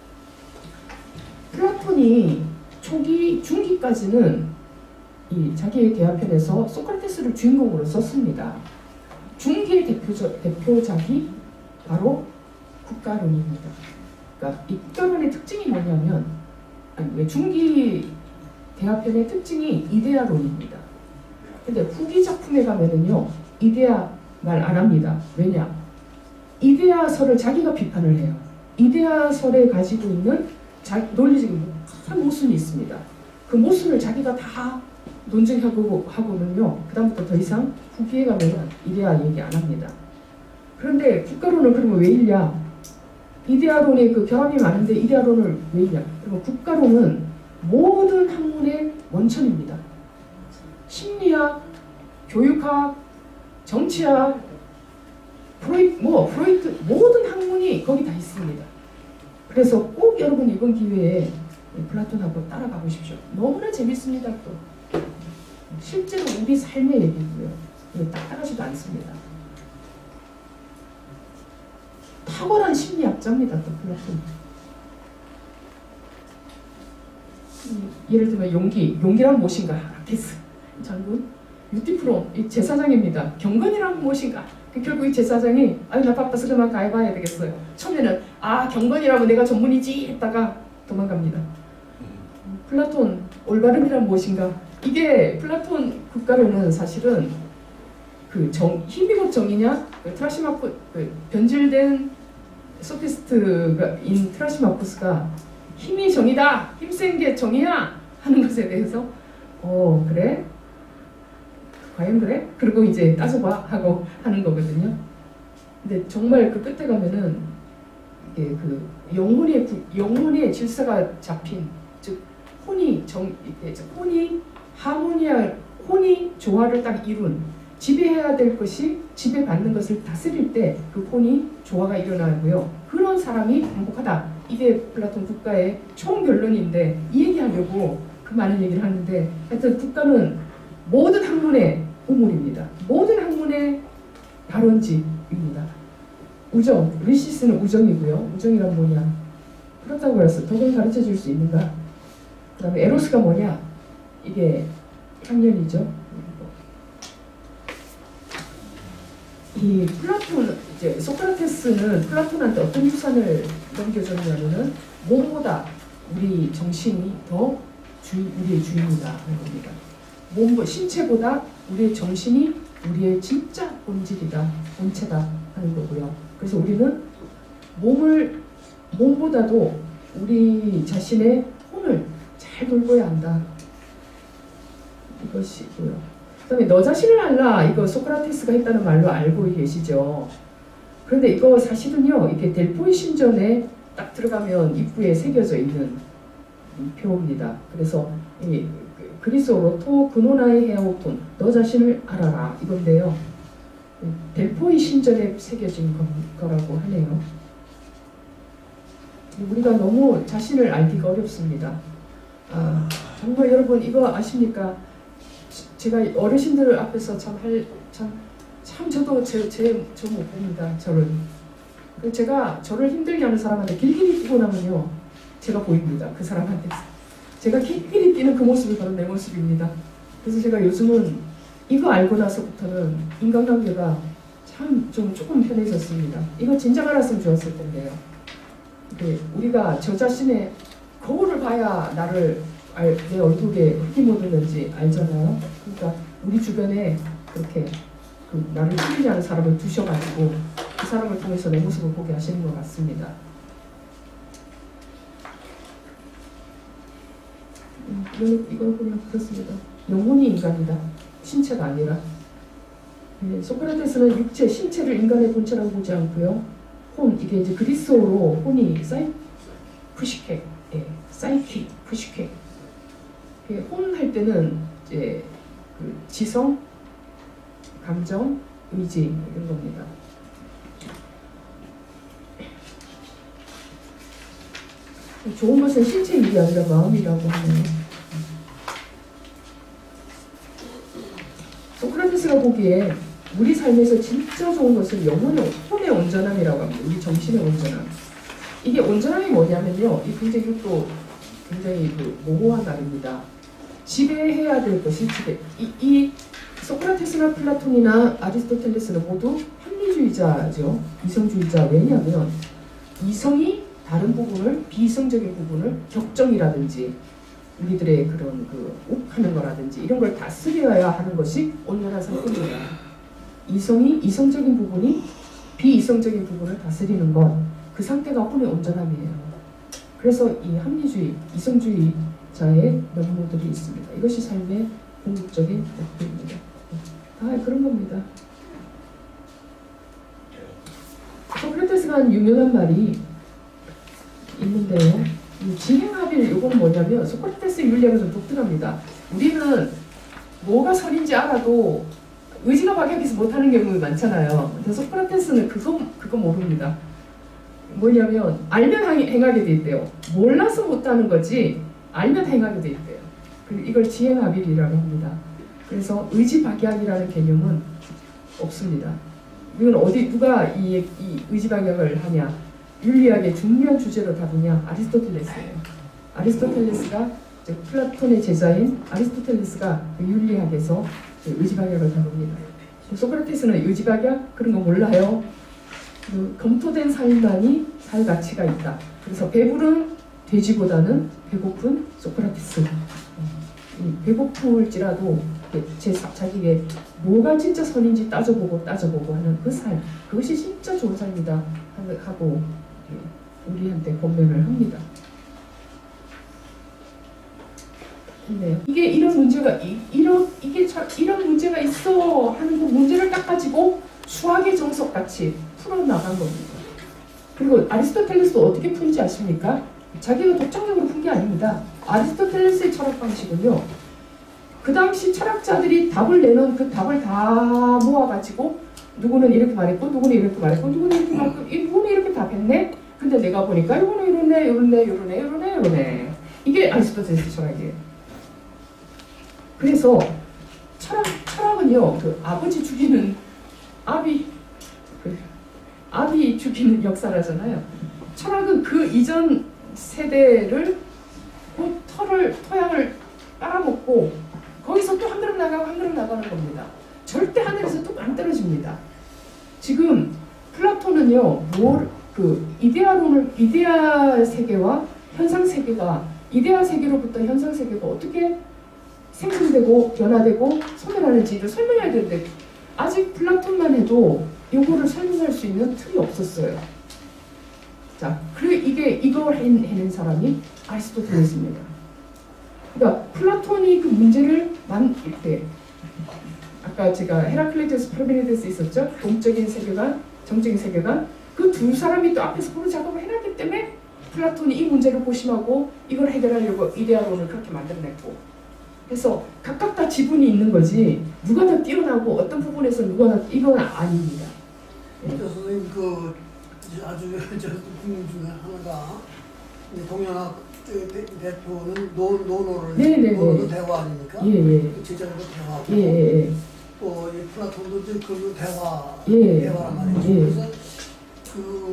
플라톤이 초기, 중기까지는 이 자기의 대화편에서 소크라테스를 주인공으로 썼습니다. 중기의 대표적, 대표작이 바로 국가론입니다. 그러니까 이 국가론의 특징이 뭐냐면, 아니, 왜 중기 대화편의 특징이 이데아론입니다. 근데 후기 작품에 가면은요, 이데아 말 안 합니다. 왜냐? 이데아설을 자기가 비판을 해요. 이데아설에 가지고 있는 자, 논리적인 한 모순이 있습니다. 그 모순을 자기가 다 논증하고 하고는요. 그 다음부터 더 이상 후기에 가면 이데아 얘기 안 합니다. 그런데 국가론은 그러면 왜 읽냐? 이데아론의 그 결함이 많은데 이데아론을 왜 읽냐? 그러면 국가론은 모든 학문의 원천입니다. 심리학, 교육학, 정치학, 프로이트, 뭐 프로이트 모든 학문이 거기 다 있습니다. 그래서 꼭 여러분 이번 기회에 플라톤하고 따라가 보십시오. 너무나 재밌습니다. 또 실제로 우리 삶의 얘기고요. 딱딱하지도 않습니다. 탁월한 심리학자입니다. 또 플라톤. 예를 들면 용기, 용기란 무엇인가? 아키스 장군, 유티프론 이 제사장입니다. 경건이란 무엇인가? 결국 이 제사장이 아유 나 바빠서 그만 가해봐야 되겠어요. 처음에는 아 경건이라고 내가 전문이지 했다가 도망갑니다. 플라톤 올바름이란 무엇인가? 이게 플라톤 국가론은 사실은 그 그 정, 힘이 곧 정이냐? 그 트라시마코 그 변질된 소피스트인 트라시마코스가 힘이 정이다, 힘센 게 정이야 하는 것에 대해서 어 그래? 과연 그래? 그리고 이제 따져봐 하고 하는 거거든요. 근데 정말 그 끝에 가면은 이게 그 영혼의 구, 영혼의 질서가 잡힌, 즉 혼이 정 이게 혼이 하모니아 혼이 조화를 딱 이룬, 지배해야 될 것이 지배받는 것을 다스릴 때 그 혼이 조화가 일어나고요. 그런 사람이 행복하다. 이게 플라톤 국가의 총 결론인데 이 얘기하려고 그 많은 얘기를 하는데, 하여튼 국가는 모든 학문의 우물입니다. 모든 학문의 발원지입니다. 우정, 리시스는 우정이고요. 우정이란 뭐냐? 그렇다고 해서 더 가르쳐 줄 수 있는가? 그 다음에 에로스가 뭐냐? 이게 향연이죠. 이 플라톤, 이제 소크라테스는 플라톤한테 어떤 유산을 넘겨줬냐면은 몸보다 우리 정신이 더 주, 우리의 주인이다 하는 겁니다. 몸, 신체보다 우리의 정신이 우리의 진짜 본질이다, 본체다 하는 거고요. 그래서 우리는 몸을, 몸보다도 우리 자신의 혼을 잘 돌봐야 한다. 이것이고요. 그 다음에 너 자신을 알라, 이거 소크라테스가 했다는 말로 알고 계시죠. 그런데 이거 사실은요, 이게 델포이 신전에 딱 들어가면 입구에 새겨져 있는 표입니다. 그래서 이 그리스어로 토 그노나의 헤아오톤, 너 자신을 알아라 이건데요. 델포이 신전에 새겨진 거라고 하네요. 우리가 너무 자신을 알기가 어렵습니다. 아, 정말 여러분 이거 아십니까? 제가 어르신들 앞에서 참 할, 참, 참 저도 제, 제, 저 못 봅니다. 저를. 제가 저를 힘들게 하는 사람한테 길길이 뛰고 나면요, 제가 보입니다. 그 사람한테. 제가 길길이 뛰는 그 모습이 바로 내 모습입니다. 그래서 제가 요즘은 이거 알고 나서부터는 인간관계가 참 좀 조금 편해졌습니다. 이거 진작 알았으면 좋았을 텐데요. 우리가 저 자신의 거울을 봐야 나를 알, 내 얼굴에 흙이 묻었는지 알잖아요. 그러니까 우리 주변에 그렇게 그 나를 틀리지 않은 사람을 두셔가지고 그 사람을 통해서 내 모습을 보게 하시는 것 같습니다. 음, 이걸 보면 그렇습니다. 영혼이 인간이다. 신체가 아니라. 네, 소크라테스는 육체, 신체를 인간의 본체라고 보지 않고요. 혼, 이게 이제 그리스어로 혼이 사이, 푸시케, 예, 사이키, 푸시케. 혼 할 때는 이제 그 지성, 감정, 의지 이런 겁니다. 좋은 것은 신체 일이 아니라 마음이라고 하네요. 소크라테스가 보기에 우리 삶에서 진짜 좋은 것은 영혼의 혼의 온전함이라고 합니다. 우리 정신의 온전함. 이게 온전함이 뭐냐면요, 이 굉장히 또 굉장히 그 모호한 말입니다. 지배해야 될 것이 지배. 이, 이 소크라테스나 플라톤이나 아리스토텔레스는 모두 합리주의자죠. 이성주의자. 왜냐하면 이성이 다른 부분을, 비이성적인 부분을 격정이라든지 우리들의 그런 그 욱하는 거라든지 이런 걸 다스려야 하는 것이 온전한 상태입니다. 이성이 이성적인 부분이 비이성적인 부분을 다스리는 것, 그 상태가 혼의 온전함이에요. 그래서 이 합리주의, 이성주의자의 면모들이 있습니다. 이것이 삶의 궁극적인 목표입니다. 다 그런 겁니다. 소크라테스가 한 유명한 말이 있는데요. 이 진행합일, 이건 뭐냐면 소크라테스 윤리학은 좀 독특합니다. 우리는 뭐가 선인지 알아도 의지가 박약해서 못하는 경우가 많잖아요. 근데 소크라테스는 그거, 그거 모릅니다. 뭐냐면 알면 행하게 돼 있대요. 몰라서 못하는 거지 알면 행하게 돼 있대요. 이걸 지행합일이라고 합니다. 그래서 의지박약이라는 개념은 없습니다. 이건 어디 누가 이, 이 의지박약을 하냐? 윤리학의 중요한 주제로 다루냐? 아리스토텔레스예요. 아리스토텔레스가 플라톤의 제자인 아리스토텔레스가 윤리학에서 의지박약을 다룹니다. 소크라테스는 의지박약 그런 거 몰라요. 그 검토된 삶만이 살 가치가 있다. 그래서 배부른 돼지보다는 배고픈 소크라테스. 배고플지라도 제 자기에게 뭐가 진짜 선인지 따져보고 따져보고 하는 그 삶, 그것이 진짜 좋은 삶이다 하고 우리한테 권면을 합니다. 네. 이게 이런 문제가 이, 이런 이게 참, 이런 문제가 있어 하는 그 문제를 딱 가지고 수학의 정석 같이 풀어 나간 겁니다. 그리고 아리스토텔레스도 어떻게 푼지 아십니까? 자기가 독창적으로 푼 게 아닙니다. 아리스토텔레스의 철학 방식은요. 그 당시 철학자들이 답을 내놓은 그 답을 다 모아가지고 누구는 이렇게 말했고 누구는 이렇게 말했고 누구는 이렇게 말했고 이분은 이렇게 답했네. 근데 내가 보니까 이거는 이러네 이러네 이러네 이러네 이러네. 이게 아리스토텔레스 철학이에요. 그래서 철학, 철학은요, 그 아버지 죽이는 아비, 그 아비 죽이는 역사라잖아요. 철학은 그 이전 세대를 그 털을, 토양을 빨아먹고 거기서 또 한 걸음 나가고 한 걸음 나가는 겁니다. 절대 하늘에서 뚝 안 떨어집니다. 지금 플라톤은요, 뭘, 그 이데아론을, 이데아 세계와 현상 세계가, 이데아 세계로부터 현상 세계가 어떻게 생성되고 변화되고 소멸하는지를 설명해야 되는데 아직 플라톤만 해도 이거를 설명할 수 있는 틀이 없었어요. 자, 그리고 이게 이걸 해낸 사람이 아리스토텔레스입니다. 그러니까 플라톤이 그 문제를 만들 때 아까 제가 헤라클리토스, 파르메니데스 있었죠? 동적인 세계관, 정적인 세계관 그 두 사람이 또 앞에서 그런 작업을 해놨기 때문에 플라톤이 이 문제를 고심하고 이걸 해결하려고 이데아론을 그렇게 만들어냈고 그래서 각각 다 지분이 있는 거지 누가 더 뛰어나고 어떤 부분에서 누가 더 이건 아닙니다. 네. 선생님 그 아주 저 국민 중에 하나가 동양학 대표는 노 노노를 네네네. 노노도 대화 아닙니까? 예예. 제자도 대화고. 예예. 또 이 플라톤도 그 대화 예. 대화란 말이죠. 예. 그래서 그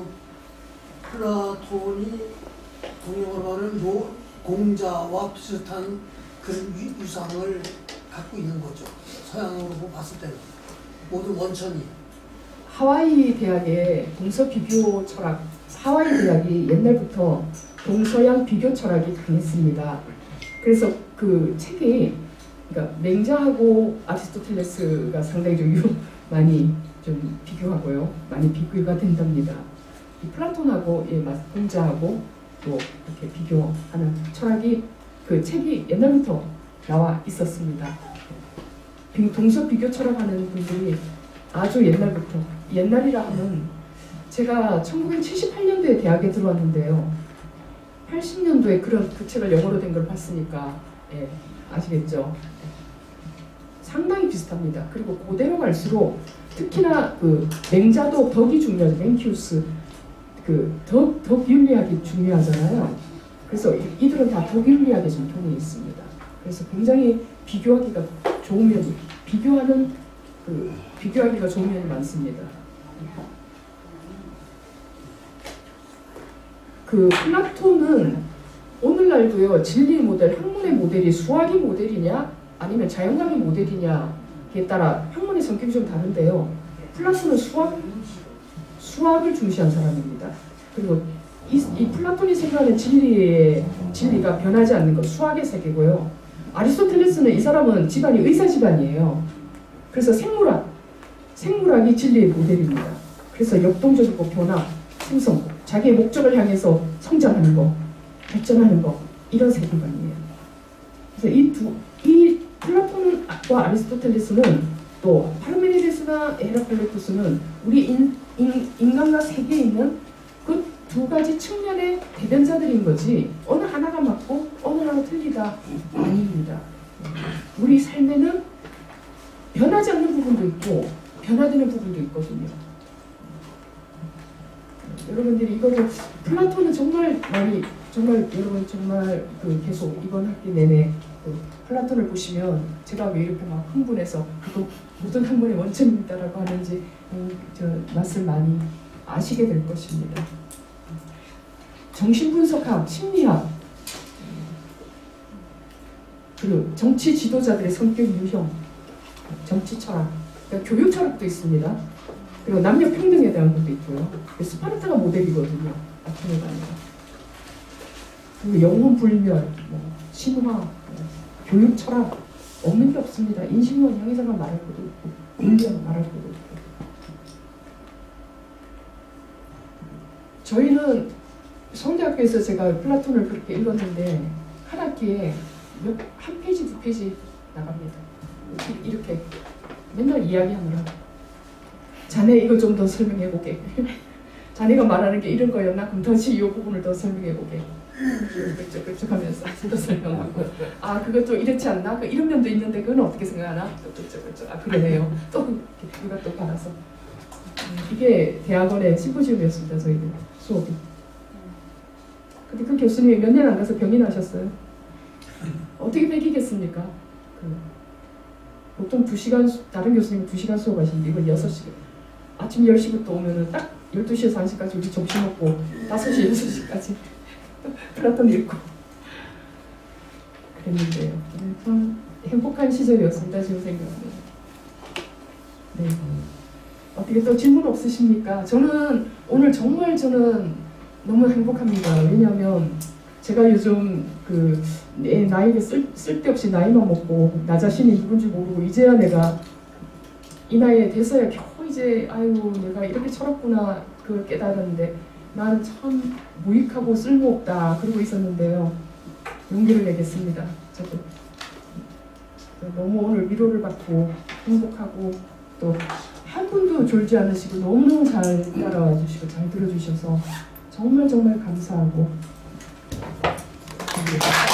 플라톤이 동양어로 하는 노 공자와 비슷한 그런 유상을 갖고 있는 거죠. 서양으로 봤을 때는 모든 원천이. 하와이 대학의 동서 비교 철학, 하와이 대학이 옛날부터 동서양 비교 철학이 강했습니다. 그래서 그 책이 그러니까 맹자하고 아리스토텔레스가 상당히 좀 많이 좀 비교하고요, 많이 비교가 된답니다. 이 플라톤하고 예, 공자하고 또 이렇게 비교하는 철학이 그 책이 옛날부터 나와 있었습니다. 동서 비교 철학하는 분들이 아주 옛날부터, 옛날이라 하면 제가 천구백칠십팔 년도에 대학에 들어왔는데요. 팔십 년도에 그런 그 책을 영어로 된 걸 봤으니까 예, 아시겠죠? 상당히 비슷합니다. 그리고 그대로 갈수록 특히나 그 맹자도 덕이 중요하죠. 맹키우스 그 덕, 덕윤리학이 중요하잖아요. 그래서 이들은 다 덕윤리학에 좀 통해 있습니다. 그래서 굉장히 비교하기가 좋은 면이, 비교하는 그 비교하기가 좋은 면이 많습니다. 그 플라톤은 오늘날도요, 진리 모델, 학문의 모델이 수학의 모델이냐 아니면 자연감의 모델이냐에 따라 학문의 성격이 좀 다른데요. 플라톤은 수학, 수학을 중시한 사람입니다. 그리고 이, 이 플라톤이 생각하는 진리의 진리가 변하지 않는 것, 수학의 세계고요. 아리스토텔레스는 이 사람은 집안이 의사 집안이에요. 그래서 생물학, 생물학이 진리의 모델입니다. 그래서 역동적이고 변화, 생성, 자기의 목적을 향해서 성장하는 거, 발전하는 거, 이런 세계관이에요. 그래서 이 두, 이 플라톤과 아리스토텔레스는 또 파르메니데스나 헤라클레토스는 우리 인, 인, 인간과 세계에 있는 그 두 가지 측면의 대변자들인 거지 어느 하나가 맞고 어느 하나가 틀리다 아닙니다. 우리 삶에는 변하지 않는 부분도 있고 변화되는 부분도 있거든요. 여러분들이 이거를 플라톤은 정말 많이 정말 여러분 정말 그 계속 이번 학기 내내 그 플라톤을 보시면 제가 왜 이렇게 막 흥분해서 그거 모든 학문의 원천입니다라고 하는지 음, 저 맛을 많이 아시게 될 것입니다. 정신분석학, 심리학, 그리고 정치 지도자들의 성격 유형, 정치 철학, 그러니까 교육 철학도 있습니다. 그리고 남녀 평등에 대한 것도 있고요. 스파르타가 모델이거든요. 아테네가 아니라. 그리고 영혼 불멸, 뭐, 신화, 뭐, 교육 철학, 없는 게 없습니다. 인식론 형이자만 말할 것도 없고 공개만 말할 것도 없고. 저희는 성대학교에서 제가 플라톤을 그렇게 읽었는데 한 학기에 몇, 한 페이지 두 페이지 나갑니다. 이렇게 맨날 이야기하느라 자네 이거 좀 더 설명해보게. 자네가 말하는 게 이런 거였나? 그럼 다시 이 부분을 더 설명해보게. 그쪽 그쪽 하면서 또 설명하고 아 그것 좀 이렇지 않나? 그 이런 면도 있는데 그건 어떻게 생각하나? 또 그쪽 그쪽 아 그러네요. 또 누가 또 받아서 음, 이게 대학원의 심포지움이었습니다. 저희들 수업이. 근데 그 교수님이 몇 년 안 가서 병이 나셨어요. 어떻게 배기겠습니까? 그, 보통 두 시간 다른 교수님은 두 시간 수업하시는데 이건 여섯 시간. 아침 열 시부터 오면은 딱 열두 시에서 한 시까지 우리 점심 먹고 다섯 시, 여섯 시까지 플라톤 읽고 그랬는데요. 참 행복한 시절이었습니다. 지금 생각하면. 네. 어떻게 또 질문 없으십니까? 저는 오늘 정말 저는 너무 행복합니다. 왜냐하면 제가 요즘 그 내 나이에 쓸, 쓸데없이 나이만 먹고 나 자신이 누군지 모르고 이제야 내가 이 나이에 돼서야 겨우 이제 아이고 내가 이렇게 철없구나 그걸 깨달았는데 나는 참 무익하고 쓸모없다 그러고 있었는데요. 용기를 내겠습니다. 저도 너무 오늘 위로를 받고 행복하고 또 한 분도 졸지 않으시고 너무너무 잘 따라와 주시고 잘 들어주셔서 정말 정말 감사하고